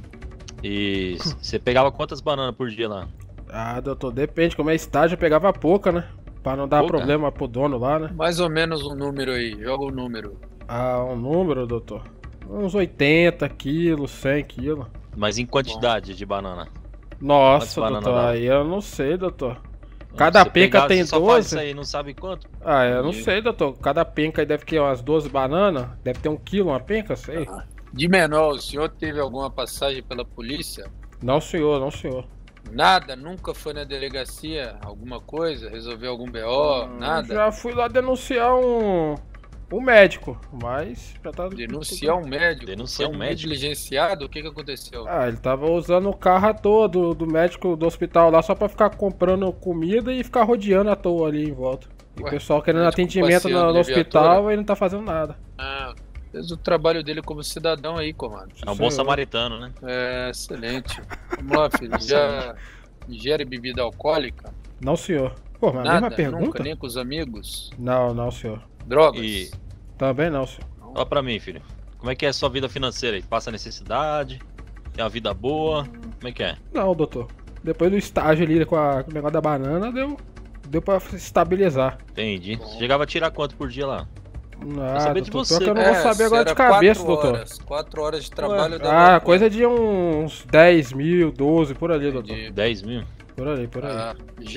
E você pegava quantas bananas por dia lá? Ah, doutor, depende, como é estágio eu pegava pouca, né? Pra não dar Pouca? problema pro dono lá, né? Mais ou menos um número aí, joga o número. Ah, um número, doutor? Uns oitenta quilos, cem quilos. Mas em quantidade de banana? Nossa, Quantas doutor, bananas aí eu não sei, doutor. Cada Você penca pegar, tem você só faz doze. isso aí, não sabe quanto? Ah, eu não E- sei, doutor. Cada penca aí deve ter umas doze bananas. Deve ter um quilo uma penca, sei. De menor, o senhor teve alguma passagem pela polícia? Não, senhor, não, senhor. Nada? Nunca foi na delegacia? Alguma coisa? Resolveu algum B O? Nada? Já fui lá denunciar um. um médico, mas já tá. Denunciar um médico? Denunciar Foi um médico? negligenciado? O que que aconteceu? Ah, ele tava usando o carro todo do médico do hospital lá só pra ficar comprando comida e ficar rodeando à toa ali em volta. E o Ué, pessoal querendo médico atendimento passeando no, no de hospital viatura? e não tá fazendo nada. Ah, fez o trabalho dele como cidadão aí, comando. É um bom samaritano, né? É, excelente. Vamos lá, filho. Já ingere bebida alcoólica? Não, senhor. Pô, mas a Nada? mesma pergunta? Nunca, nem com os amigos? Não, não, senhor. Drogas? E Também não, senhor. ó pra mim, filho. Como é que é a sua vida financeira aí? Passa necessidade? Tem uma vida boa? Como é que é? Não, doutor. Depois do estágio ali com, a, com o negócio da banana, deu, deu pra se estabilizar. Entendi. Você chegava a tirar quanto por dia lá? Ah, saber de doutor, você. pior que eu não vou É, saber agora era de cabeça, quatro doutor. horas, Quatro horas de trabalho Ué, dava ah, coisa de uns dez mil, doze, por ali, doutor. dez mil? Por ali, por aí. Ah,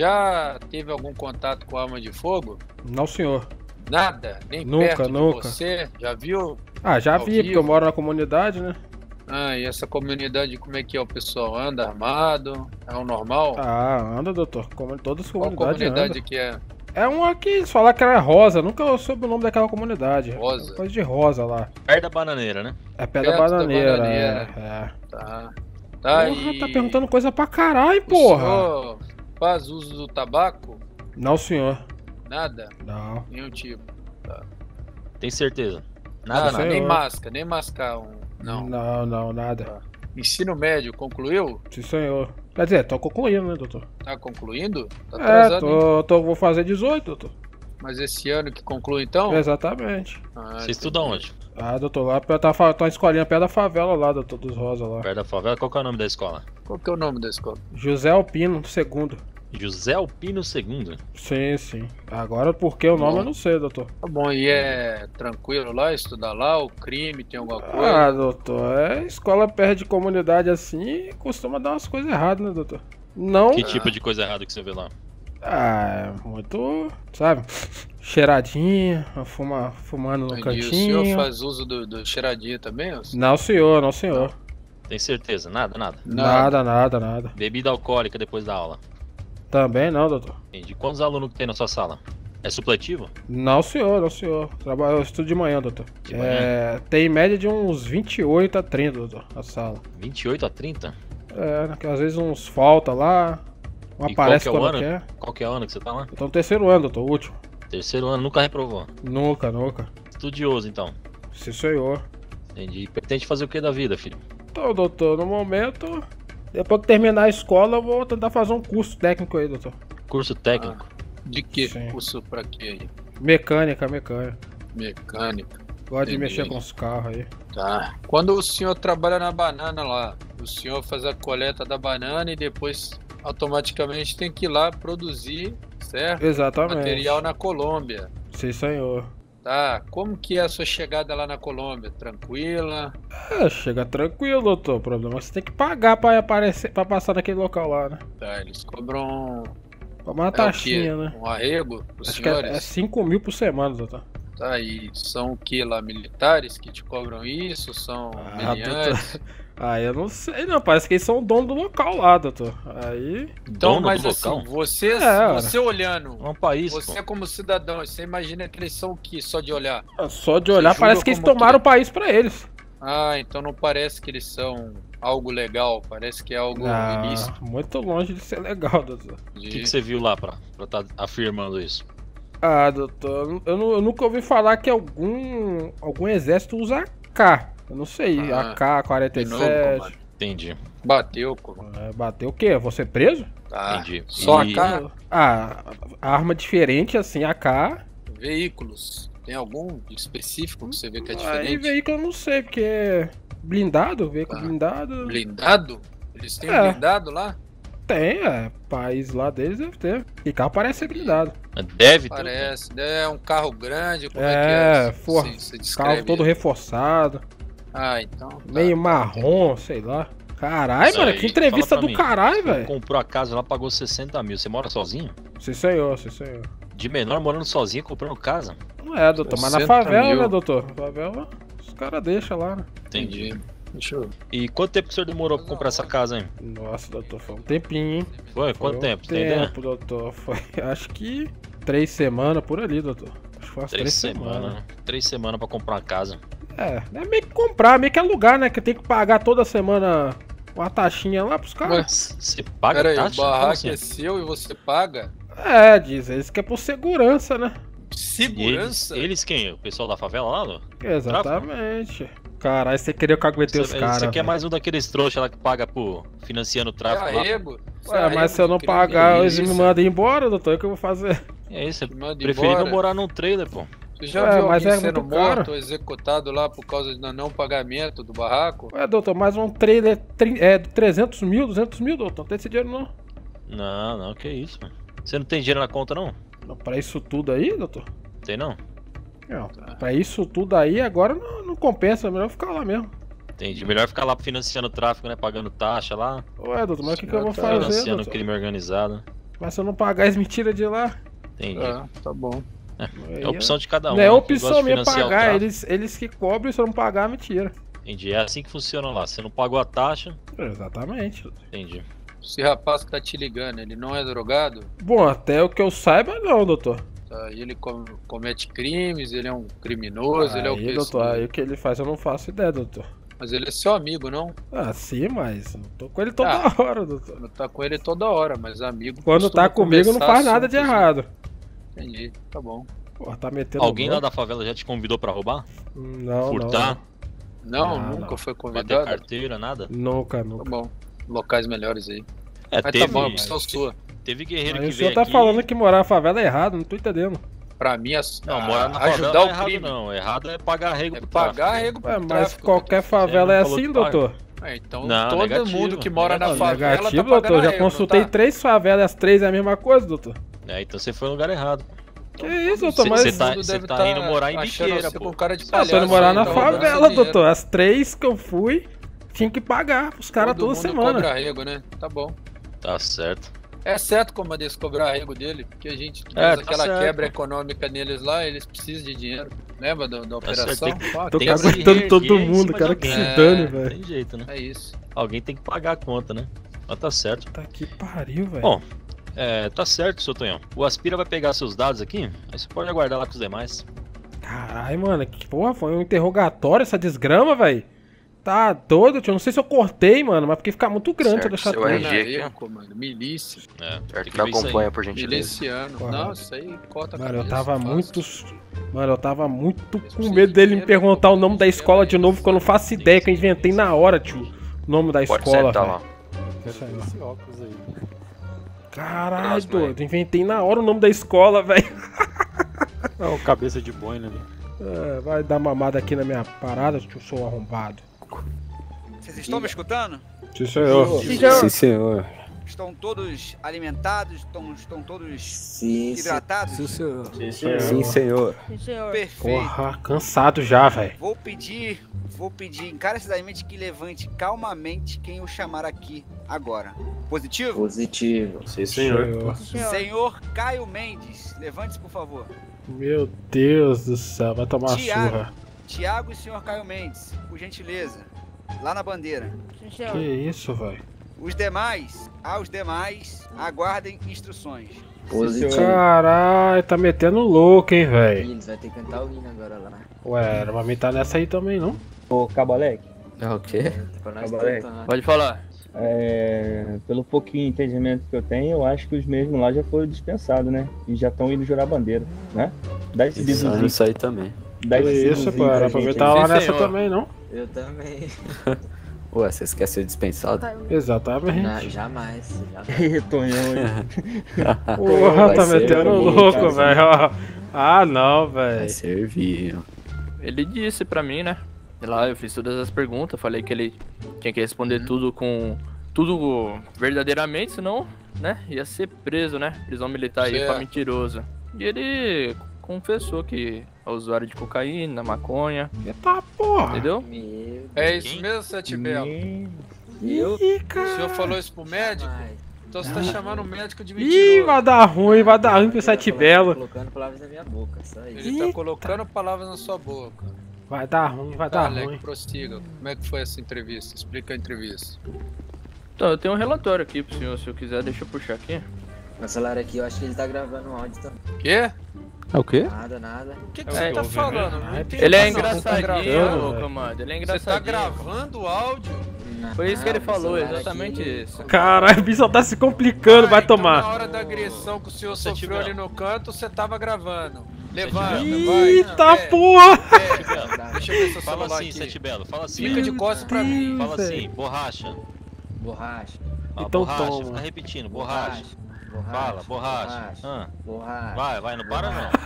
já teve algum contato com arma de fogo? Não, senhor. Nada? Nem Nunca, perto nunca. de você? Já viu? Ah, já Ao vi, porque eu vivo? moro na comunidade, né? Ah, e essa comunidade, como é que é? O pessoal anda armado? É o normal? Ah, anda, doutor. Como todas as Qual comunidades comunidade andam. que é? É uma que eles falaram que era rosa, nunca soube o nome daquela comunidade. Rosa? É coisa de rosa lá. Perto da bananeira, né? É pé da Perto da bananeira, bananeira. é, é. Tá. Tá, Porra, e... tá perguntando coisa pra caralho, O porra. senhor faz uso do tabaco? Não, senhor. Nada? Não. Nenhum tipo. Tá. Tem certeza? Nada, Nada? nem senhor. masca, nem mascar um... Não. Não, não, nada. Ensino médio, concluiu? Sim, senhor. Quer dizer, tô concluindo, né, doutor? Tá concluindo? Tá É, atrasado, hein? tô, tô, vou fazer dezoito, doutor. Mas esse ano que conclui então? Exatamente. Ah, Você estuda onde? Ah, doutor, lá tá, tá uma escolinha perto da favela lá, doutor, dos Rosa lá. Perto da favela? Qual que é o nome da escola? Qual que é o nome da escola? José Alpino, segundo. José Alpino segundo. Sim, sim. Agora porque o nome Bom. eu não sei, doutor. Tá bom, e é tranquilo lá, estudar lá, o crime, tem alguma coisa? Ah, doutor, é escola perto de comunidade assim, costuma dar umas coisas erradas, né, doutor? Não. Que tipo de coisa errada que você vê lá? Ah, é muito, sabe? Cheiradinha, fuma, fumando no Entendi. O cantinho. senhor faz uso do, do cheiradinho também? ou- Não, senhor, não, senhor. Tem certeza? Nada, nada. Nada, nada, nada. Bebida alcoólica depois da aula. Também não, doutor. Entendi. Quantos alunos que tem na sua sala? É supletivo? Não, senhor, não, senhor. Trabalho, eu estudo de manhã, doutor. De É, tem em média de uns vinte e oito a trinta, doutor, a sala. vinte e oito a trinta? É, né, que às vezes uns falta lá, um E aparece qual que é o quando ano? quer. Qual que é o ano que você tá lá? Eu tô no terceiro ano, doutor, último. Terceiro ano, nunca reprovou. Nunca, nunca. Estudioso, então. Sim, senhor. Entendi. E pretende fazer o que da vida, filho? Então, doutor, no momento, depois que terminar a escola, eu vou tentar fazer um curso técnico aí, doutor. Curso técnico? De que? Sim. Curso pra quê aí? Mecânica, mecânica. Mecânica. Gosto de Entendi. mexer com os carros aí. Tá. Quando o senhor trabalha na banana lá, o senhor faz a coleta da banana e depois automaticamente tem que ir lá produzir, certo? Exatamente. Material na Colômbia. Sim, senhor. Tá. Como que é a sua chegada lá na Colômbia? Tranquila? É, chega tranquilo, doutor. O problema é que você tem que pagar pra, aparecer, pra passar naquele local lá, né? Tá, eles cobram Uma é taxinha, o quê? né? Um arrego pros Acho que é, senhores? é cinco mil por semana, doutor. Tá, e são o que lá? Militares que te cobram isso? São Ah, meliantes? doutor. Ah, eu não sei, não. Parece que eles são o dono do local lá, doutor. Aí. Então, Dono mas do assim, local? você, É, você olhando, É um país, você pô. como cidadão, você imagina que eles são o que? Só de olhar? Só de olhar, Você parece julga que eles como tomaram que- o país pra eles. Ah, então não parece que eles são algo legal, parece que é algo Ah, ilícito. muito longe de ser legal, doutor. O que, que você viu lá pra estar tá afirmando isso? Ah, doutor, eu, nu- eu nunca ouvi falar que algum algum exército usa A K. Eu não sei, Ah, A K quarenta e de novo, sete. comando. Entendi. Bateu, comando. É, bateu o quê? Você preso? Tá. Entendi. Só E- a K? Ah, a arma diferente assim, A K, Veículos. Tem algum específico que você vê que é Aí diferente? veículo eu não sei, porque é blindado, veículo blindado. Blindado? Eles têm um É. blindado lá? Tem, é. País lá deles deve ter. E carro parece ser blindado. Deve ter. Parece. É um carro grande, como é, É, que é? for, Você- você descreve carro todo ele. reforçado. Ah, então. tá. Meio marrom, sei lá. Caralho, Isso mano, aí, que entrevista fala do pra mim. caralho, Você velho. comprou a casa lá, pagou sessenta mil. Você mora sozinho? Sim, senhor, sim, senhor. De menor morando sozinho, comprando casa? Não é, doutor, mas na sessenta favela, mil. né, doutor? Na favela, os caras deixam lá, né? Entendi. Deixa eu... E quanto tempo que o senhor demorou pra comprar essa casa, hein? Nossa, doutor, foi um tempinho, hein? Foi? Quanto um tempo? Tem ideia? tempo, doutor. Foi, acho que três semanas por ali, doutor. Acho que foi umas Três três, semanas. semanas. Três semanas pra comprar uma casa. É, é meio que comprar, meio que alugar, né? Que tem que pagar toda semana uma taxinha lá pros caras. Você paga Pera aí, taxa? o barraco Como assim? é seu e você paga? É, diz eles que é por segurança, né? Segurança? E Eles, eles quem? O pessoal da favela lá? No... Exatamente. Caralho, você queria que eu aguentei os Você, caras. você quer velho. mais um daqueles trouxas lá que paga por financiando o tráfico lá? Arrego. Ué, mas se eu não pagar, eles me mandam embora, doutor. O que eu vou fazer? É isso, é Manda preferível embora. morar num trailer, pô. Você já É, viu mas alguém é sendo muito caro. morto ou executado lá por causa do não pagamento do barraco? Ué, doutor, mais um trailer tri- é, de trezentos mil, duzentos mil, doutor. Não tem esse dinheiro, não. Não, não, que isso, mano. Você não tem dinheiro na conta, não? Não, pra isso tudo aí, doutor? Tem não? Não, pra isso tudo aí, agora não, não compensa. É melhor ficar lá mesmo. Entendi. Melhor ficar lá financiando o tráfico, né? Pagando taxa lá. Ué, doutor, mas o que, que eu vou fazer, Financiando doutor? crime organizado. Mas se eu não pagar, eles me tiram de lá. Entendi. Ah, tá bom. É, é opção de cada um. Não é né? Quem opção gosta de minha financiar o pagar, tráfico. eles, eles que cobram, se eu não pagar, me tira. Entendi. É assim que funciona lá. Você não pagou a taxa. Exatamente. Entendi. Esse rapaz que tá te ligando, ele não é drogado? Bom, até o que eu saiba, não, doutor. Tá, ele com- comete crimes, ele é um criminoso, ele é o Aí, quê? doutor, aí o que ele faz eu não faço ideia, doutor. Mas ele é seu amigo, não? Ah, sim, mas eu tô com ele toda Ah, hora, doutor. Não tá com ele toda hora, mas amigo. Quando costuma tá comigo, não conversar faz nada de assuntos, errado. Entendi, tá bom. Pô, tá metendo Alguém lá louco. da favela já te convidou pra roubar? Não, Furtar? Não, Não, nunca não. foi Bater convidado. carteira, nada? Nunca, Tá nunca. bom. Locais melhores aí. É, Mas teve, tá bom, a opção sua. teve guerreiro Aí que o senhor veio tá aqui... falando que morar na favela é errado, não tô entendendo. Pra mim, as- Não, a- morar na favela ajudar não é o errado crime. não. Errado é pagar arrego É pro pagar tráfico. arrego pro Ué, mas tráfico. qualquer favela é Você não falou assim, que paga. doutor? É, então Não, todo negativo, mundo que mora na negativo. favela Negativo, tá pagando doutor. Já arrego, não consultei tá? três favelas, as três é a mesma coisa, doutor. É, então você foi no lugar errado. Que isso, doutor? Cê- Mas cê tá- Todo cê deve tá tá indo morar em achando biqueira, você pô. com cara de eu palhaço. tô indo morar aí, na tá roubando favela, seu dinheiro. doutor. As três que eu fui, tinha que pagar os caras Todo toda mundo semana. cobra arrego, né? Tá bom. Tá certo. É certo como eles cobrar arrego dele, porque a gente É, fez tá aquela certo. quebra econômica neles lá, eles precisam de dinheiro. Lembra da, da Tá certo, operação? tem que- Pá, Tô tem que se aguentando todo reerguer em mundo, cima cara de que se alguém. dane, É, velho. Tem jeito, né? É isso. Alguém tem que pagar a conta, né? Mas tá certo. Tá que pariu, velho. Bom, é, tá certo, seu Tonhão. O Aspira vai pegar seus dados aqui, aí você pode aguardar lá com os demais. Caralho, mano, que porra, foi um interrogatório essa desgrama, velho. Tá doido, tio. Eu não sei se eu cortei, mano, mas porque fica muito grande se eu deixar seu tudo. R G aqui. Arrego, mano. Milícia. É, tem Certo, que me ver isso aí. acompanha, por gentileza. Miliciano. Porra. Não, isso aí corta a Mano, eu cabeça, tava fácil. muito. Mano, eu tava muito com medo dele me perguntar o nome da escola de novo, que eu não faço ideia, que eu inventei na hora, tio. O nome da Pode escola, sentar velho. lá. Deixa aí, ó. Esse óculos aí. Caralho, Próximo aí. doido. Inventei na hora o nome da escola, velho. É o cabeça de boina ali. É, vai dar mamada aqui na minha parada, tio, sou arrombado. Vocês estão me escutando? Sim, senhor. Sim, senhor. Sim, senhor. Estão todos alimentados? Estão, estão todos Sim, sim. hidratados? Sim, senhor. Sim, senhor. Sim, senhor. Sim, senhor. Perfeito. Porra, cansado já, velho. Vou pedir, vou pedir encarecidamente que levante calmamente quem eu chamar aqui agora. Positivo? Positivo. Sim, Senhor. Sim, senhor. Senhor Caio Mendes, levante-se por favor. Meu Deus do céu, vai tomar uma Tiago. surra. Tiago e senhor Caio Mendes, por gentileza. Lá na bandeira. Sim, Que senhor. isso, velho. Os demais, aos demais, aguardem instruções. Positivo. Caralho, tá metendo louco, hein, velho. Eles vai ter que cantar o hino agora lá. Ué, não vai me tá nessa aí também, não? Ô, Cabalec, É o quê? Pra nós Cabaré. cantar. Pode falar. é, pelo pouquinho entendimento que eu tenho, eu acho que os mesmos lá já foram dispensados, né? E já estão indo jurar bandeira, né? Dá esse Isso, bizuzinho. isso aí também. Dá Que esse isso, bizuzinho pô, pra era pra gente mim tá aí. lá Sim, nessa senhor. também, não? Eu também. Ué, vocês querem ser dispensados? Exatamente. Não, jamais. jamais. Ih, Tonhão, hein? Porra, Vai tá ser metendo bom, louco, cara. velho. Ó, Ah, não, velho. Vai servir. Ele disse pra mim, né? Lá eu fiz todas as perguntas, falei que ele tinha que responder tudo com... Tudo verdadeiramente, senão, né? Ia ser preso, né? Prisão militar aí Certo. pra mentiroso. E ele confessou que é usuário de cocaína, maconha. Eita porra! Entendeu? É isso mesmo, Sete Belo? Eu? Ih, O cara. senhor falou isso pro médico? Então você tá chamando o médico de Ih, mentiroso. vai dar ruim, vai dar ruim pro Sete Belo. Colocando palavras na minha boca, só isso. Ele tá colocando palavras na sua boca. Vai dar ruim, vai Tá, dar Alec, ruim. prossiga. Como é que foi essa entrevista? Explica a entrevista. Então, eu tenho um relatório aqui pro senhor, se eu quiser, deixa eu puxar aqui. Meu celular aqui, eu acho que ele tá gravando um áudio também. Quê? É o quê? Nada, nada. O que, que você tá falando? Não entendi. Ele é Não, você tá engraçadinho, gravando, ô, velho. comando. Ele é Você tá engraçadinho. gravando o áudio? Foi isso que ele Não, falou, meu celular exatamente aqui- isso. Caralho, o bicho tá se complicando, vai Na tomar. hora da agressão que o senhor Sete sofreu Belo. ali no canto, você tava gravando. Levanta, vai. Eita É, porra! Sete Belo. Deixa eu ver seu Fala celular assim, aqui. Sete Belo. Fala assim. Fica de costas pra mim. Fala Deus, assim, borracha. Borracha. Ah, Então borracha, toma. fica repetindo, borracha. Borracha. Fala, borracha. Borracha. Ah, Borracha. vai, vai, não para não.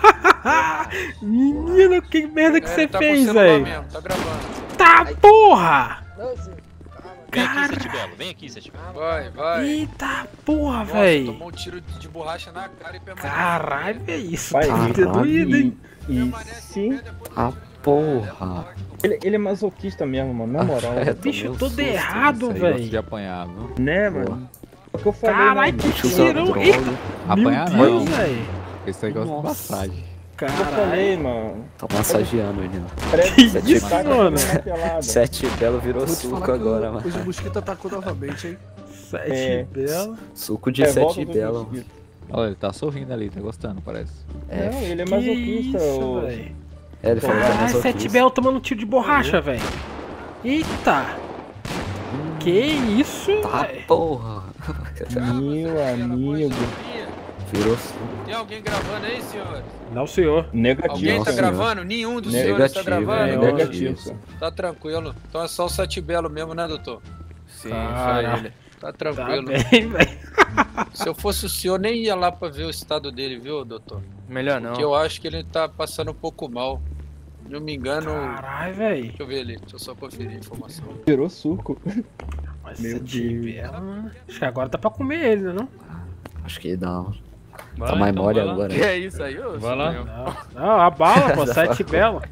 Menino, que merda que É, você ele tá com o fez, celular velho? mesmo, tá gravando. Tá porra! Vem aqui, Sete Belo, vem aqui, Sete Belo. Vai, vai. Eita porra, Nossa, velho! tomou um tiro de borracha na cara e permaneceu. Caralho, é isso. Vai, Tá Caralho. doído, hein? E se... Ah, porra. Ele, ele é masoquista mesmo, mano, na moral. É, Bicho, tomei um todo susto, errado, isso aí, velho. gosto de apanhar, viu? Né, mano? É o que eu falei, Caralho, né, que bicho? tirão! Eita! Apanhar Meu não. Deus, velho! Esse aí gosta de massagem. É o que eu falei, Caralho! mano. Tá massageando, menino. Parece Que isso, tá mano? na pelada. Sete Belo virou Vou te falar suco que agora, o- mano. Hoje o Mosquito atacou novamente, hein? Sete É. Belo. Suco de É, Sete volta do Belo. mosquito. Olha, ele tá sorrindo ali, tá gostando, parece. É, Não, ele é Que masoquista. isso, o... velho? é, ele falou que é Caralho, masoquista. Sete Belo tomando um tiro de borracha, velho. Eita! Que isso, Tá, velho? porra. Meu amigo. Virou suco. Tem alguém gravando aí, senhor? Não, senhor. Negativo. Alguém tá senhor. gravando? Nenhum dos senhores tá Negativo, gravando? É, Não, negativo. senhor. Tá tranquilo. Então é só o Sete Belo mesmo, né, doutor? Sim, Cara. só ele. Tá Tá tranquilo. bem, velho. Se eu fosse o senhor, nem ia lá pra ver o estado dele, viu, doutor? Melhor não. Porque eu acho que ele tá passando um pouco mal. Se não me engano. Caralho, velho. Deixa eu ver ali, deixa eu só conferir a informação. Virou suco. Mas Meu Sete Deus. Belo, mano. Acho que agora tá pra comer ele, né, não? Acho que dá. Vai Tá lá, mais então, mole vai lá. agora. Que é isso aí, ô? Vai lá. senhor? Não, não, a bala, pô. Já Sete falou. Belo.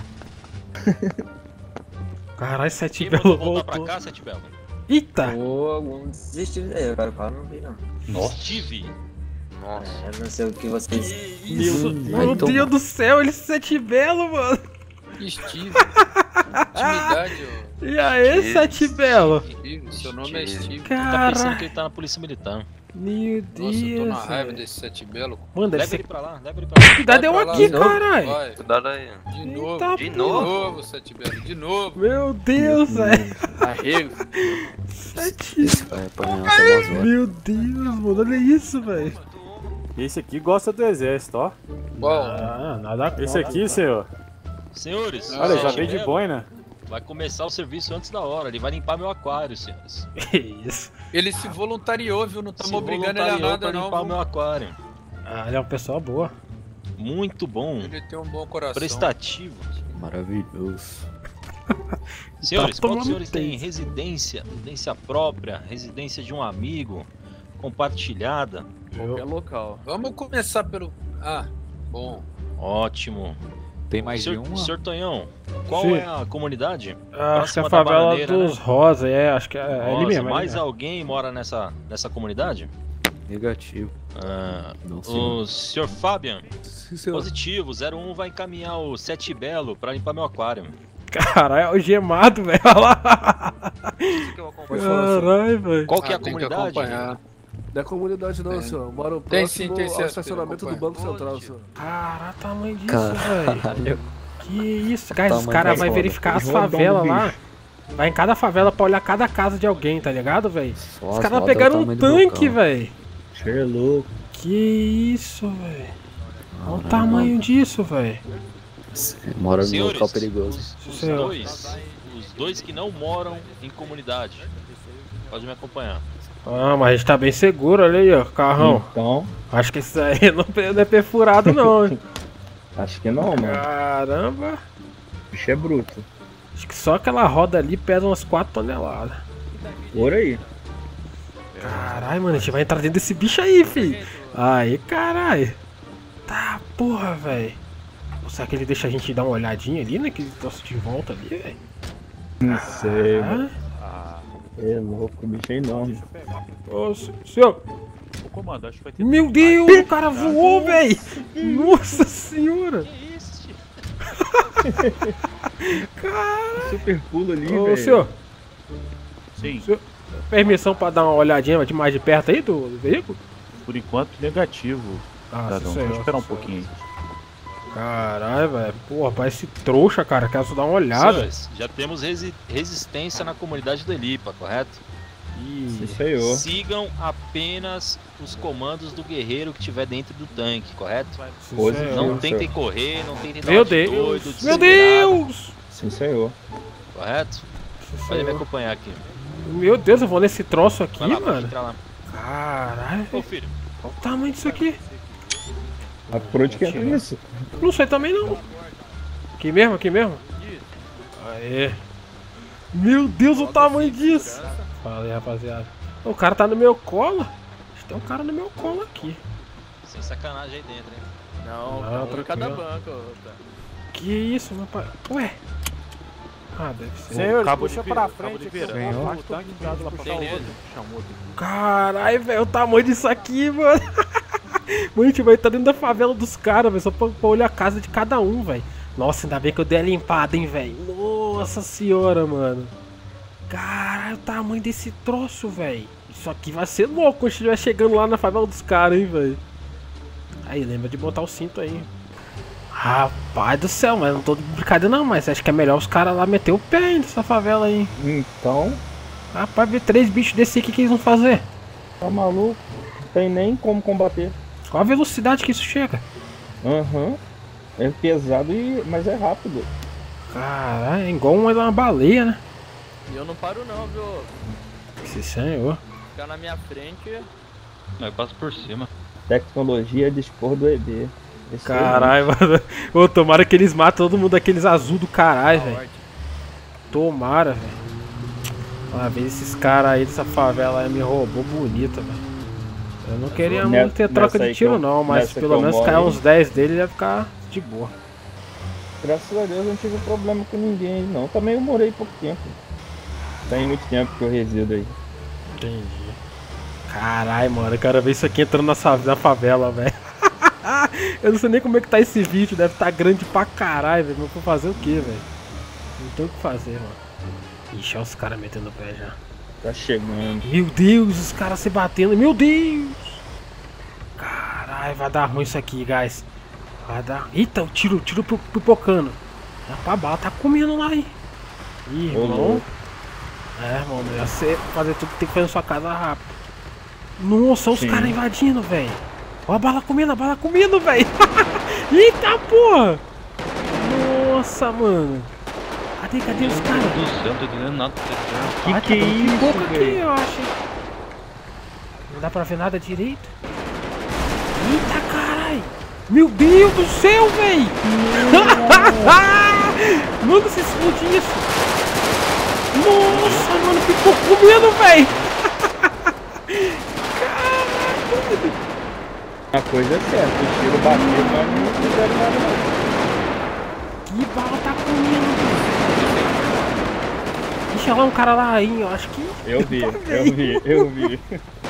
Caralho, Sete Quem Belo mandou voltar pra voltou. cá, Sete Belo? Eita! Ou algum desistiu daí, agora quase não vi não. Steve. Nossa. É, eu não sei o que vocês. Isso, vai meu tomar. Deus do céu, ele Sete Belo, mano. Steve. Intimidade, ô. E aí, Que Sete Belo? Steve, seu nome é Steve. Tá pensando que Cara, ele tá na polícia militar. meu Nossa, eu tô Deus. na raiva velho. desse Sete Belo. Mano, deve Leva ser. ele pra lá, leva ele pra lá. Cuidado, deu Vai pra lá, aqui, de novo. caralho. Vai. Cuidado aí. De novo. Eita, De De novo? novo, Sete Belo. De novo. Meu Deus, velho. Arrego. Sete. Esse vai apanhar até umas horas. Meu Deus, mano, olha isso, velho. Esse aqui gosta do exército, ó. Qual? Ah, nada contra. Esse aqui, senhor. Senhores, Olha, já Sete veio de Belo boina. vai começar o serviço antes da hora. Ele vai limpar meu aquário, senhores. Que isso? Ele se voluntariou, viu? Não estamos Se obrigando ele a voluntariou nada, pra não. limpar viu? meu aquário. Ah, ele é uma pessoa boa. Muito bom. Ele tem um bom coração. Prestativo. Maravilhoso. Senhores, Tá qual tomando dos senhores tem tempo. residência? Residência própria, residência de um amigo, compartilhada? Qualquer local. Vamos começar pelo. Ah, bom. Ótimo. Tem mais de senhor, uma? senhor Tonhão, qual Sim. é a comunidade? Ah, acho que é Próxima a da favela Bananeira, dos né? Rosa, é, acho que é, é Rosa, ele mesmo. é mais ele mesmo. alguém mora nessa, nessa comunidade? Negativo. Ah, Não, senhor. o senhor Fabian, Sim, senhor. positivo, zero um vai encaminhar o Sete Belo pra limpar meu aquário. Caralho, é o gemado, velho. Olha lá. Pode falar, senhor. Caralho, velho. Qual que é Ah, a tem que comunidade? acompanhar. Não é comunidade não, Tem. senhor. Eu moro Tem próximo sim, tem sim, ao tem, estacionamento do acompanha. Banco Central, senhor. Caralho, o tamanho disso, velho. Caralho. Que isso, guys, os Tamanho caras da vão roda. verificar as Rodão do favelas lá. bicho. Vai em cada favela pra olhar cada casa de alguém, tá ligado, velho? Só Os as caras rodas pegaram é o um tamanho do tanque, vulcão. velho. Você é louco. Que isso, velho. Olha o Caralho, tamanho mano. disso, velho. Mora num Senhores, local perigoso. Os, os Senhor. dois, os dois que não moram em comunidade, pode me acompanhar. Ah, mas a gente tá bem seguro, olha aí, ó, carrão. Então, Acho que isso aí não não é perfurado, não, hein? Acho que não, mano. Caramba. O bicho é bruto. Acho que só aquela roda ali pesa umas quatro toneladas. Por aí. Caralho, mano, a gente vai entrar dentro desse bicho aí, fi. Aí, caralho. Tá, porra, velho. Será que ele deixa a gente dar uma olhadinha ali, né? Que ele trouxe de volta ali, velho? Não sei, mano. É louco, o bicho é enorme. Ô, senhor. Ô, comando, acho que vai ter... Meu Deus, o cara voou, velho. Nossa senhora. Cara. Super pulo ali, velho. Ô, senhor. Sim. Senhor, permissão pra dar uma olhadinha de mais de perto aí do, do veículo? Por enquanto, negativo. Ah, Cidadão. senhor, Vou esperar um senhor. pouquinho. Caralho, velho. Porra, parece trouxa, cara. Quero só dar uma olhada. Senhores, já temos resi resistência na comunidade do Elipa, correto? Sim, senhor. Sigam apenas os comandos do guerreiro que estiver dentro do tanque, correto? Sim, não senhor. tentem correr, não tentem dar Meu uma de Deus. doido, Meu desesperado, Deus. Sim, senhor. correto? Sim, Pode me senhor. acompanhar aqui. Meu Deus, eu vou nesse troço aqui, Vai lá, pode mano. entrar lá. Caralho. Ô filho, Olha o tamanho disso aqui. Mas por onde que entra isso? Não sei também não. Aqui mesmo, aqui mesmo? Aê. Meu Deus, o tamanho disso. Fala aí, rapaziada. O cara tá no meu colo. Tem um cara no meu colo aqui. sem sacanagem aí dentro, hein? Não, Não, tá um em cada tranquilo. banco. Tá. Que isso, meu pai? Ué? Ah, deve ser. Senhores, Cabo puxa de pra ver- frente cabo de aqui, verão. ó. Ganhou. Bate todo mundo lá pra cá, Beleza. outro. Chamou outro. Caralho, velho, o tamanho disso aqui, mano. Mano, a gente vai estar dentro da favela dos caras, velho. Só pra, pra olhar a casa de cada um, velho. Nossa, ainda bem que eu dei a limpada, hein, velho. Nossa senhora, mano. Caralho, o tamanho desse troço, velho. Isso aqui vai ser louco quando estiver chegando lá na favela dos caras, hein, velho. Aí, lembra de botar o cinto aí. Rapaz do céu, mas não tô de brincadeira não, mas acho que é melhor os caras lá meter o pé nessa favela aí. Então, Rapaz, ver três bichos desse aqui, o que eles vão fazer? tá maluco? Não tem nem como combater. Qual a velocidade que isso chega? Aham. É pesado, e... mas é rápido. Caralho, é igual uma, uma baleia, né? E eu não paro não, viu? Esse senhor. Ficar na minha frente. Vai, passa por cima. Tecnologia dispor do E B. Esse Caralho, mano. Ô, tomara que eles matem todo mundo daqueles azul do caralho, velho. Tomara, velho. Uma vez esses caras aí dessa favela aí me roubou bonita, velho. Eu não queria Nessa- muito ter troca nessa de aí tiro que eu- não, mas nessa que pelo eu menos moro cair aí. uns dez dele ia ficar de boa. Graças a Deus eu não tive problema com ninguém, não. Também eu morei pouco tempo. Tem muito tempo que eu resido aí. Entendi. Caralho, mano, eu quero ver isso aqui entrando na, sa- na favela, velho. Eu não sei nem como é que tá esse vídeo, deve estar tá grande pra caralho, velho. Mas vou fazer o que, velho? Não tem o que fazer, mano. Ixi, olha os caras metendo o pé já. Tá chegando. Meu Deus, os caras se batendo, meu Deus! Caralho, vai dar ruim isso aqui, guys. Vai dar. Eita, o tiro, o tiro pi- pipocando. Dá pra bala, tá comendo lá, hein? Ih, Ô, irmão. louco. É, irmão, melhor você fazer tudo que tem que fazer na sua casa rápido. Nossa, os Sim. caras invadindo, velho. Ó a bala comendo, a bala comendo, velho. Eita porra! Nossa, mano. Cadê, cadê os caras? Meu Deus do céu, não tô entendendo nada. Que Ah, que é tá dando pipoca isso, aqui, velho? eu acho. Não dá pra ver nada direito. Eita, caralho. Meu Deus do céu, velho. Mano, se explodiu isso. Nossa, mano, ficou comendo, velho. Caralho. A coisa é certa, o tiro bateu, mas não fizeram nada não. Que bala tá comendo, velho. Deixa lá um cara lá aí, eu acho que... Eu vi, eu vi, eu vi.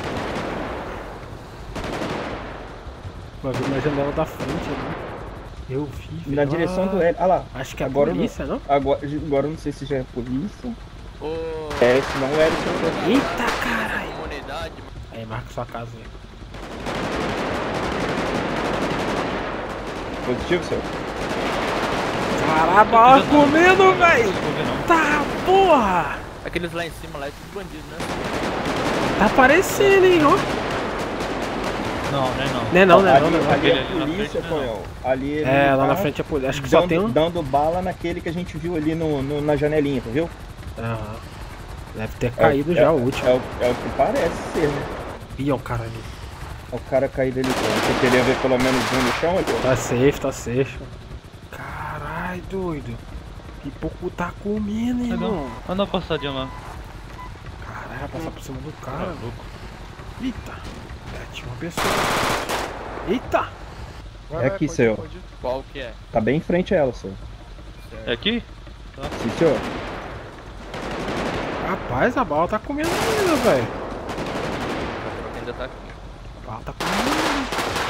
Vai ver na janela da frente, né? Eu vi. Na velho. direção do L. Ah lá. Acho que é a agora polícia, não? Agora, agora eu não sei se já é polícia. Ô, É, se não é, ele Eita, caralho. comunidade, Aí, marca sua casa aí. Positivo, seu? Caralho, a bala comendo, velho. Tá, porra. aqueles lá em cima lá é tudo bandido, né? Tá aparecendo, hein, ó. Não, não é não. Não é não, não é ali, não, não é não. ali é Ali na polícia, frente, não é Coel. Ali ele É, lá tá na frente é polícia. Acho que dando, só tem um... dando bala naquele que a gente viu ali no, no- na janelinha, tá viu? Aham. Deve ter caído É o- já é, o último. É o, é o que parece ser, né? Ih, ó o cara ali. O cara cair dele. Você queria ver pelo menos um no chão ali? Tá safe, tá safe. Caralho, doido. Que pouco tá comendo, irmão. Anda uma passadinha lá. Caralho, vai passar por cima do cara, louco. Eita. É, tinha uma pessoa. Eita. É aqui, senhor. Qual que é? Tá bem em frente a ela, senhor. É aqui? Tá. Sim, senhor. Rapaz, a bala tá comendo ainda, velho. Ainda tá aqui. A bala tá comendo.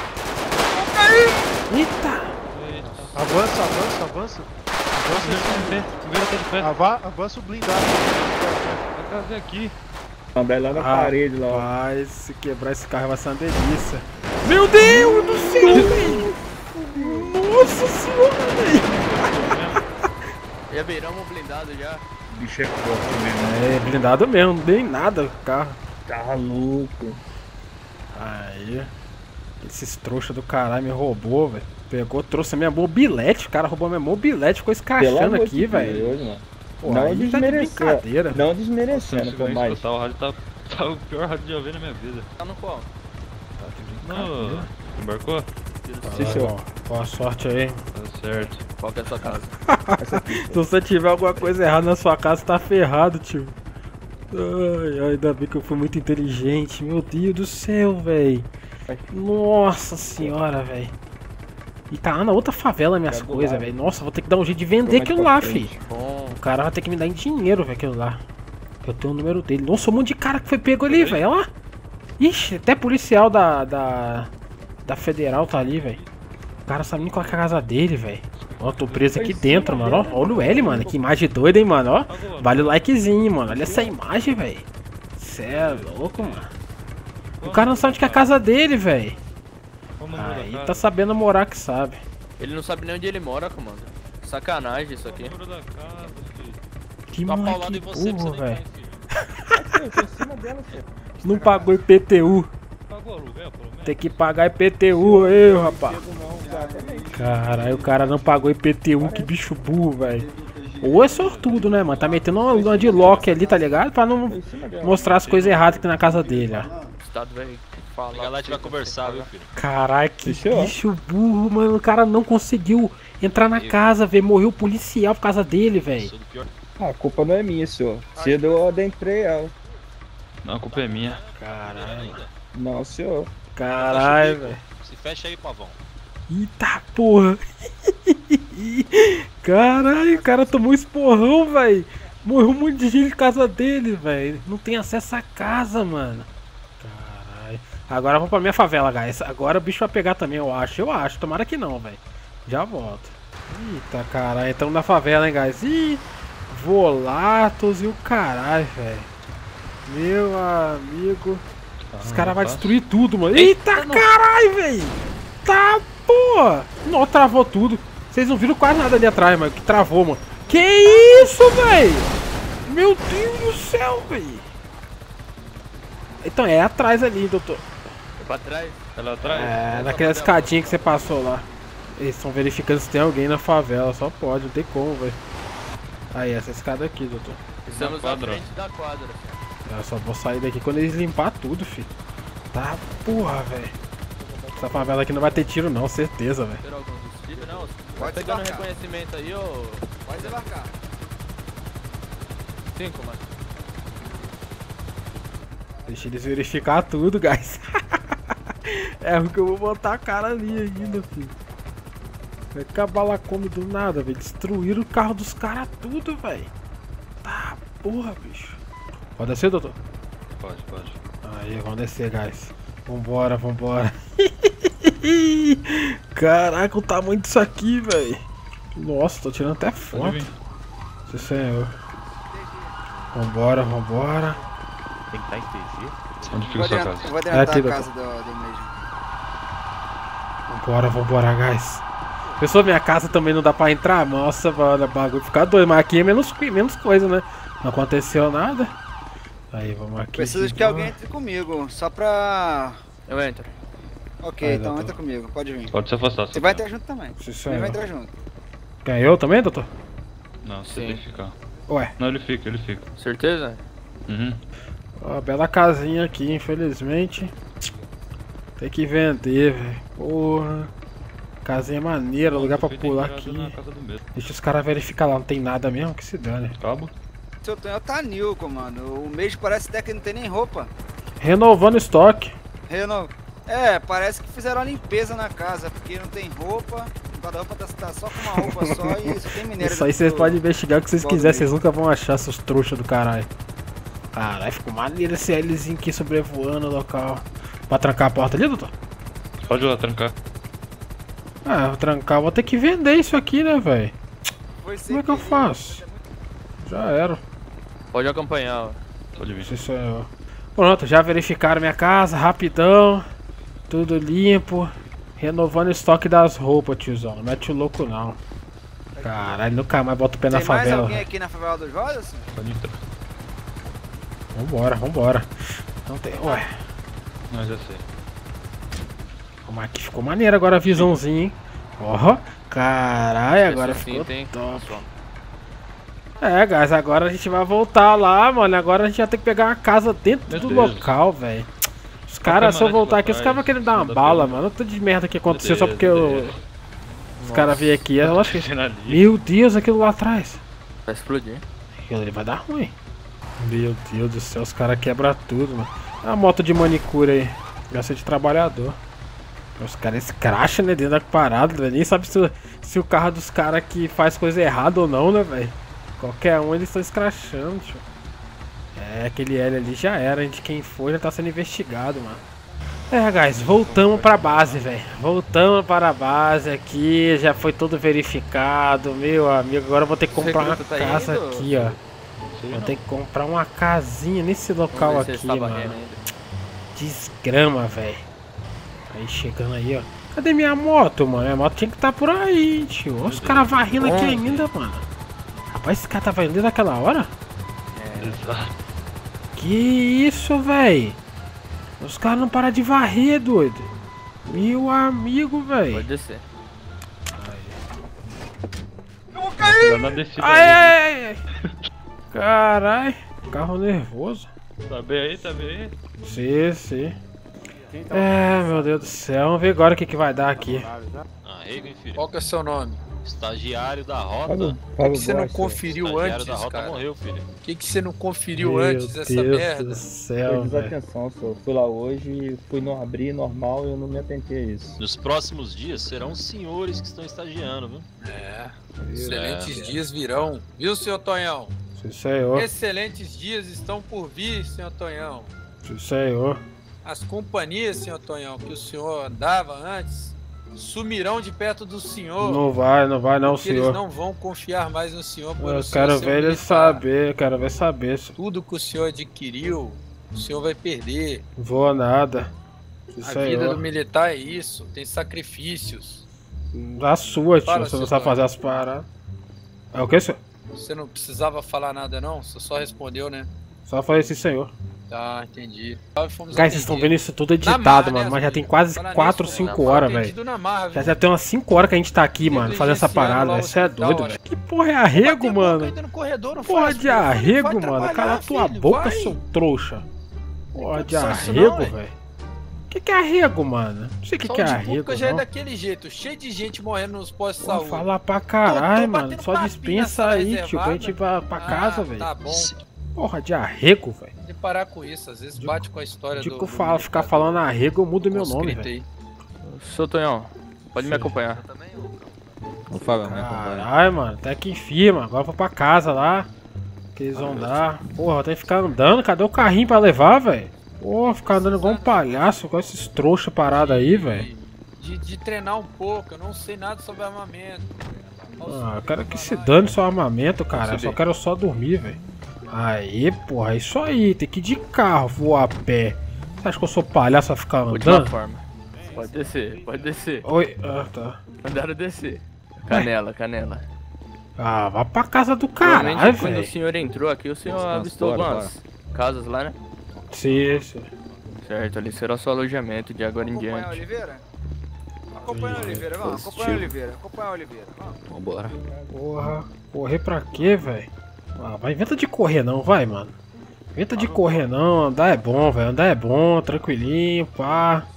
Eita. Avança, avança, avança. Avança, Ava avança o blindado. Vai trazer aqui. Andar lá na ah, parede lá. Rapaz, se quebrar esse carro vai ser uma delícia. Meu Deus do céu, velho. Nossa senhora, velho. Já beiramos o blindado já. O bicho é forte mesmo. É, blindado mesmo, não dei nada o carro. Tá louco. Aí. Esses trouxas do caralho me roubou, velho. Pegou, trouxe a minha mobilete. O cara roubou a minha mobilete, ficou escrachando aqui, velho. Não desmerecendo. Não desmerecendo, pô, mas... O rádio tá, tá o pior rádio que eu já vi na minha vida. Tá no qual? Tá no... Embarcou? Sim, senhor. Boa sorte aí. Tá certo. Qual que é a sua casa? Se você tiver alguma coisa errada na sua casa, tá ferrado, tio. Ai, ainda bem que eu fui muito inteligente. Meu Deus do céu, velho. Nossa senhora, velho. E tá lá na outra favela minhas coisas, velho. Nossa, vou ter que dar um jeito de vender aquilo lá, fi. O cara vai ter que me dar em dinheiro, velho, aquilo lá. Eu tenho o número dele. Nossa, um monte de cara que foi pego ali, velho. Olha lá. Ixi, até policial da, da, da Federal tá ali, velho. O cara sabe nem qual é a casa dele, velho. Ó, tô preso aqui dentro, mano. Ó, olha o L, mano. Que imagem doida, hein, mano. Ó, vale o likezinho, mano. Olha essa imagem, velho. Cê é louco, mano. O cara não sabe onde que é a casa dele, velho. Aí tá sabendo morar que sabe. Ele não sabe nem onde ele mora, comando. Sacanagem isso aqui. Que moleque burro, velho. Não pagou I P T U. Tem que pagar I P T U, eu, rapaz. Caralho, o cara não pagou I P T U, que bicho burro, velho. Ou é sortudo, né, mano? Tá metendo uma, uma de lock ali, tá ligado? Pra não mostrar as coisas erradas que tem na casa dele, ó. O Estado vai falar. Liga lá, a gente vai conversar, viu, filho? Caralho, que bicho burro, mano. O cara não conseguiu entrar na casa, velho. Morreu o policial por causa dele, velho. Ah, a culpa não é minha, senhor. Cedo eu adentrei ela. Não, a culpa é minha. Caralho. Não, senhor. Caralho, velho. Se fecha aí, pavão. Eita porra. Caralho, o cara tomou um esporrão, velho. Morreu um monte de gente de casa dele, velho. Não tem acesso à casa, mano. Caralho. Agora eu vou pra minha favela, guys. Agora o bicho vai pegar também, eu acho. Eu acho. Tomara que não, velho. Já volto. Eita, caralho. Estamos na favela, hein, guys. Ih, Volatos e o caralho, velho. Meu amigo. Os caras vão destruir tudo, mano. Eita, caralho, velho. Tá, porra. Não, travou tudo. Vocês não viram quase nada ali atrás, mano. Que travou, mano. Que isso, velho? Meu Deus do céu, velho. Então, é atrás ali, doutor. É pra trás? É lá atrás? É, naquela escadinha que você passou lá. Eles estão verificando se tem alguém na favela. Só pode, não tem como, velho. Aí, essa escada aqui, doutor. Estamos na frente da quadra. Eu só vou sair daqui quando eles limpar tudo, filho. Tá, porra, velho. Essa favela aqui não vai ter tiro não, certeza, velho. Não, pode pegando reconhecimento aí, ô. Pode debarcar. Cinco, mano. Deixa eles verificar tudo, guys. É o que eu vou botar a cara ali ainda, filho. Vai acabar lá come do nada, velho. Destruíram o carro dos caras tudo, velho. Tá, porra, bicho. Pode descer, doutor? Pode, pode. Aí, vamos descer, guys. Vambora, vambora. Caraca, o tamanho disso aqui, velho. Nossa, tô tirando até foto. Sim, senhor. Vambora, vambora. Tem que estar em T G? Onde fica a sua casa? Eu vou adiantar a casa do, do mesmo. Vambora, vambora, guys. Pessoal, minha casa também não dá pra entrar? Nossa, mano, o bagulho fica doido. Mas aqui é menos, menos coisa, né? Não aconteceu nada. Aí, vamos aqui. Preciso de que alguém entre comigo, só pra... Eu entro. Ok, Aí, então doutor. entra comigo, pode vir. Pode se afastar. Você vai entrar junto também. Sim, Você vai entrar junto. Quem, eu também, doutor? Não, você tem que ficar. Ué? Não, ele fica, ele fica. Certeza? Uhum. Ó, bela casinha aqui, infelizmente. Tem que vender, velho. Porra. Casinha maneira, lugar pra pular aqui. Deixa os caras verificar lá, não tem nada mesmo, que se dane. Cabo. Seu Tonhão tá Nilco, mano. O mês parece até que não tem nem roupa. Renovando estoque. Reno... É, parece que fizeram a limpeza na casa, porque não tem roupa. Cada roupa tá, tá só com uma roupa só e só tem minério. Isso aí vocês podem investigar o que vocês quiserem, vocês nunca vão achar, seus trouxas do caralho. Caralho, ficou maneiro esse Lzinho aqui sobrevoando o local. Pra trancar a porta ali, doutor? Pode ir lá trancar. Ah, vou trancar, vou ter que vender isso aqui, né, velho? Como é que eu faço? Já era. Pode acompanhar, ó. Pode vir. Isso é... Pronto, já verificaram minha casa, rapidão. Tudo limpo. Renovando o estoque das roupas, tiozão. Não mete o louco, não. Caralho, nunca mais bota o pé na favela. Tem mais alguém aqui na favela dos Rodas? Vambora, vambora. Não tem... Ué. Não, já sei. Como aqui ficou maneiro agora a visãozinha, hein? Ó, caralho, agora ficou top. É, guys, agora a gente vai voltar lá, mano. Agora a gente vai ter que pegar uma casa dentro do local, velho. Os caras, se eu voltar aqui, os caras vão querer dar uma bala, mano. Não tô de merda que aconteceu só porque eu... os caras vieram aqui. Eu acho que... Meu Deus, aquilo lá atrás. Vai explodir. Ele vai dar ruim. Meu Deus do céu, os caras quebram tudo, mano. A moto de manicure aí. Gasta de trabalhador. Os caras escracham, né, dentro da parada, velho. Nem sabe se, se o carro dos caras que faz coisa errada ou não, né, velho. Qualquer um eles estão escrachando, tio. É, aquele L ali já era, de quem foi já tá sendo investigado, mano. É, guys, voltamos pra base, velho. Voltamos para a base aqui, já foi tudo verificado, meu amigo. Agora eu vou ter que comprar uma casa aqui, ó. Vou ter que comprar uma casinha nesse local aqui, mano. Desgrama, velho. Aí chegando aí, ó. Cadê minha moto, mano? Minha moto tinha que estar por aí, tio. Olha os caras varrendo aqui ainda, mano. Rapaz, esse cara tá varrendo desde aquela hora? É, exato. Que isso, velho? Os caras não param de varrer, doido. Meu amigo, velho. Pode descer. Eu vou cair! Ai, ai, ai. Caralho. Carro nervoso. Tá bem aí, tá bem aí? Sim, sim. É, meu Deus do céu, vamos ver agora o que, que vai dar aqui. Arrego, hein, filho? Qual que é o seu nome? Estagiário da rota. Por que você não conferiu Estagiário antes, da rota cara? morreu, filho. Por que, que você não conferiu Meu antes essa Deus merda? do céu, Foi desatenção, senhor. Fui lá hoje e fui não abrir normal e eu não me atentei a isso. Nos próximos dias serão os senhores que estão estagiando, viu? É. Excelentes dias virão. Viu, senhor Tonhão? Sim, senhor. Excelentes dias estão por vir, senhor Tonhão. Sim, senhor. As companhias, senhor Tonhão, que o senhor andava antes, sumirão de perto do senhor. Não vai, não vai não, porque senhor. eles não vão confiar mais no senhor. Por Eu o senhor quero ser ver ele militar. saber, quero ver saber. Tudo que o senhor adquiriu, o senhor vai perder. Vou nada. Sim, A senhor. vida do militar é isso, tem sacrifícios. A sua, tio, Fala, você não seu sabe Tonhão. fazer as paradas. É o que, senhor? Você não precisava falar nada não, você só respondeu, né? Só falei sim, senhor. Tá, entendi. Fomos Guys, vocês estão vendo isso tudo editado, marra, mano, né, mas já tem quase Falar quatro, nisso, cinco foi horas, atendido velho. na marra, Já, viu? já tem umas cinco horas que a gente tá aqui, mano, fazendo essa parada, velho. Você é doido, velho. Que porra é arrego, mano? Porra de arrego, mano. Cala a tua boca, seu trouxa. Porra de arrego, velho. O que que é arrego, mano? Não sei o que que é arrego, já é não. daquele jeito, cheio de gente morrendo nos postos de Vou saúde. falar pra caralho, Tô- tô mano. batendo Só papinho dispensa nessa aí, tio, pra reservada. gente ir pra, pra casa, Ah, velho. tá bom. Porra de arrego, velho. Tem que parar com isso, às vezes bate com a história De do... que eu do falo, ficar falando arrego, eu mudo meu nome, conscrito velho. aí. Seu Tonhão, pode me acompanhar. Não fala, né? acompanha. Caralho, mano, até que firma. Agora eu vou pra casa lá. Que eles vão dar. Porra, eu tenho que ficar andando. Cadê o carrinho pra levar, velho? Porra, ficar andando igual um palhaço com esses trouxa parados aí, velho. De, de treinar um pouco, eu não sei nada sobre armamento. Ah, eu quero que se dane seu armamento, cara. Eu só quero só dormir, velho. Aí, porra, é isso aí. Tem que ir de carro, voar a pé. Você acha que eu sou palhaço pra ficar Última andando? forma. Pode descer, pode descer. Oi, ah, tá. Mandaram descer. Canela, canela. Ah, vá pra casa do Provavelmente, caralho, quando o velho. senhor entrou aqui, o senhor Descansa, avistou bora, algumas casas lá, né? Sim, sim. Certo, ali será o seu alojamento de agora em Acompanha a diante. Oliveira? Acompanha a Oliveira, vamos. Acompanha a Oliveira. Acompanha a Oliveira, vamos. Vambora. Porra, correr pra quê, velho? Ah, vai, inventa de correr não, vai, mano. Inventa de correr não, andar é bom, velho. Andar é bom, tranquilinho, pá.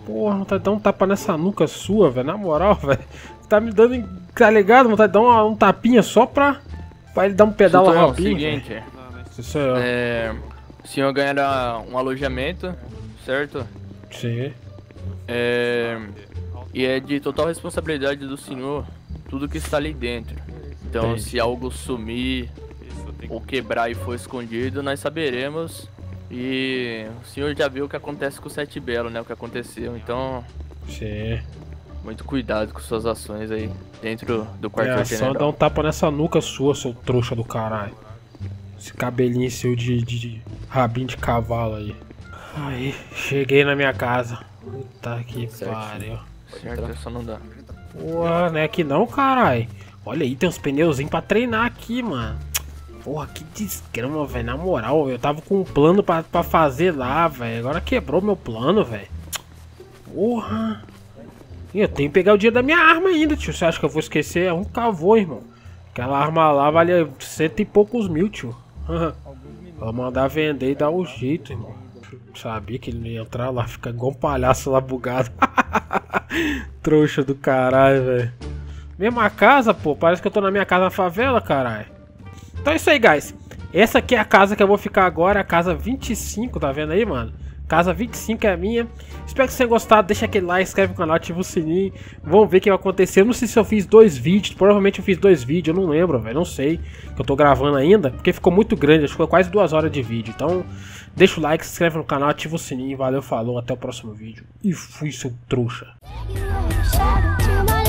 Porra, vontade de dar um tapa nessa nuca sua, velho. Na moral, velho. Tá me dando, tá ligado? Vontade de dar um, um tapinha só pra, pra ele dar um pedal Então, rapidinho. seguinte, Isso é... é, o senhor ganhará um alojamento, certo? Sim. É, e é de total responsabilidade do senhor tudo que está ali dentro. Então, Entendi. se algo sumir ou quebrar e for escondido, nós saberemos. E o senhor já viu o que acontece com o Sete Belo, né? O que aconteceu. Então, Sim. muito cuidado com suas ações aí dentro do É, quartel-general. só dar um tapa nessa nuca sua, seu trouxa do caralho. Esse cabelinho seu de, de, de rabinho de cavalo aí. Aí, cheguei na minha casa. Puta que pariu. Certo, só não dá. Porra, não é aqui não, caralho. Olha aí, tem uns pneuzinhos pra treinar aqui, mano. Porra, que desgrama, velho. Na moral, eu tava com um plano pra, pra fazer lá, velho. Agora quebrou meu plano, velho. Porra. E eu tenho que pegar o dia da minha arma ainda, tio. Você acha que eu vou esquecer? É um cavô, irmão. Aquela arma lá vale cento e poucos mil, tio. Vou mandar vender e dar um jeito, irmão. Sabia que ele não ia entrar lá, fica igual um palhaço lá bugado. Trouxa do caralho, velho. Mesma casa, pô. Parece que eu tô na minha casa na favela, caralho. Então é isso aí, guys. Essa aqui é a casa que eu vou ficar agora, a casa vinte e cinco, tá vendo aí, mano? Casa vinte e cinco é a minha. Espero que vocês tenham gostado, deixa aquele like, inscreve no canal, ativa o sininho. Vamos ver o que vai acontecer. Eu não sei se eu fiz dois vídeos, provavelmente eu fiz dois vídeos, eu não lembro, velho, não sei. Que eu tô gravando ainda, porque ficou muito grande, acho que foi quase duas horas de vídeo. Então, deixa o like, se inscreve no canal, ativa o sininho. Valeu, falou, até o próximo vídeo. E fui, seu trouxa. Shadow to my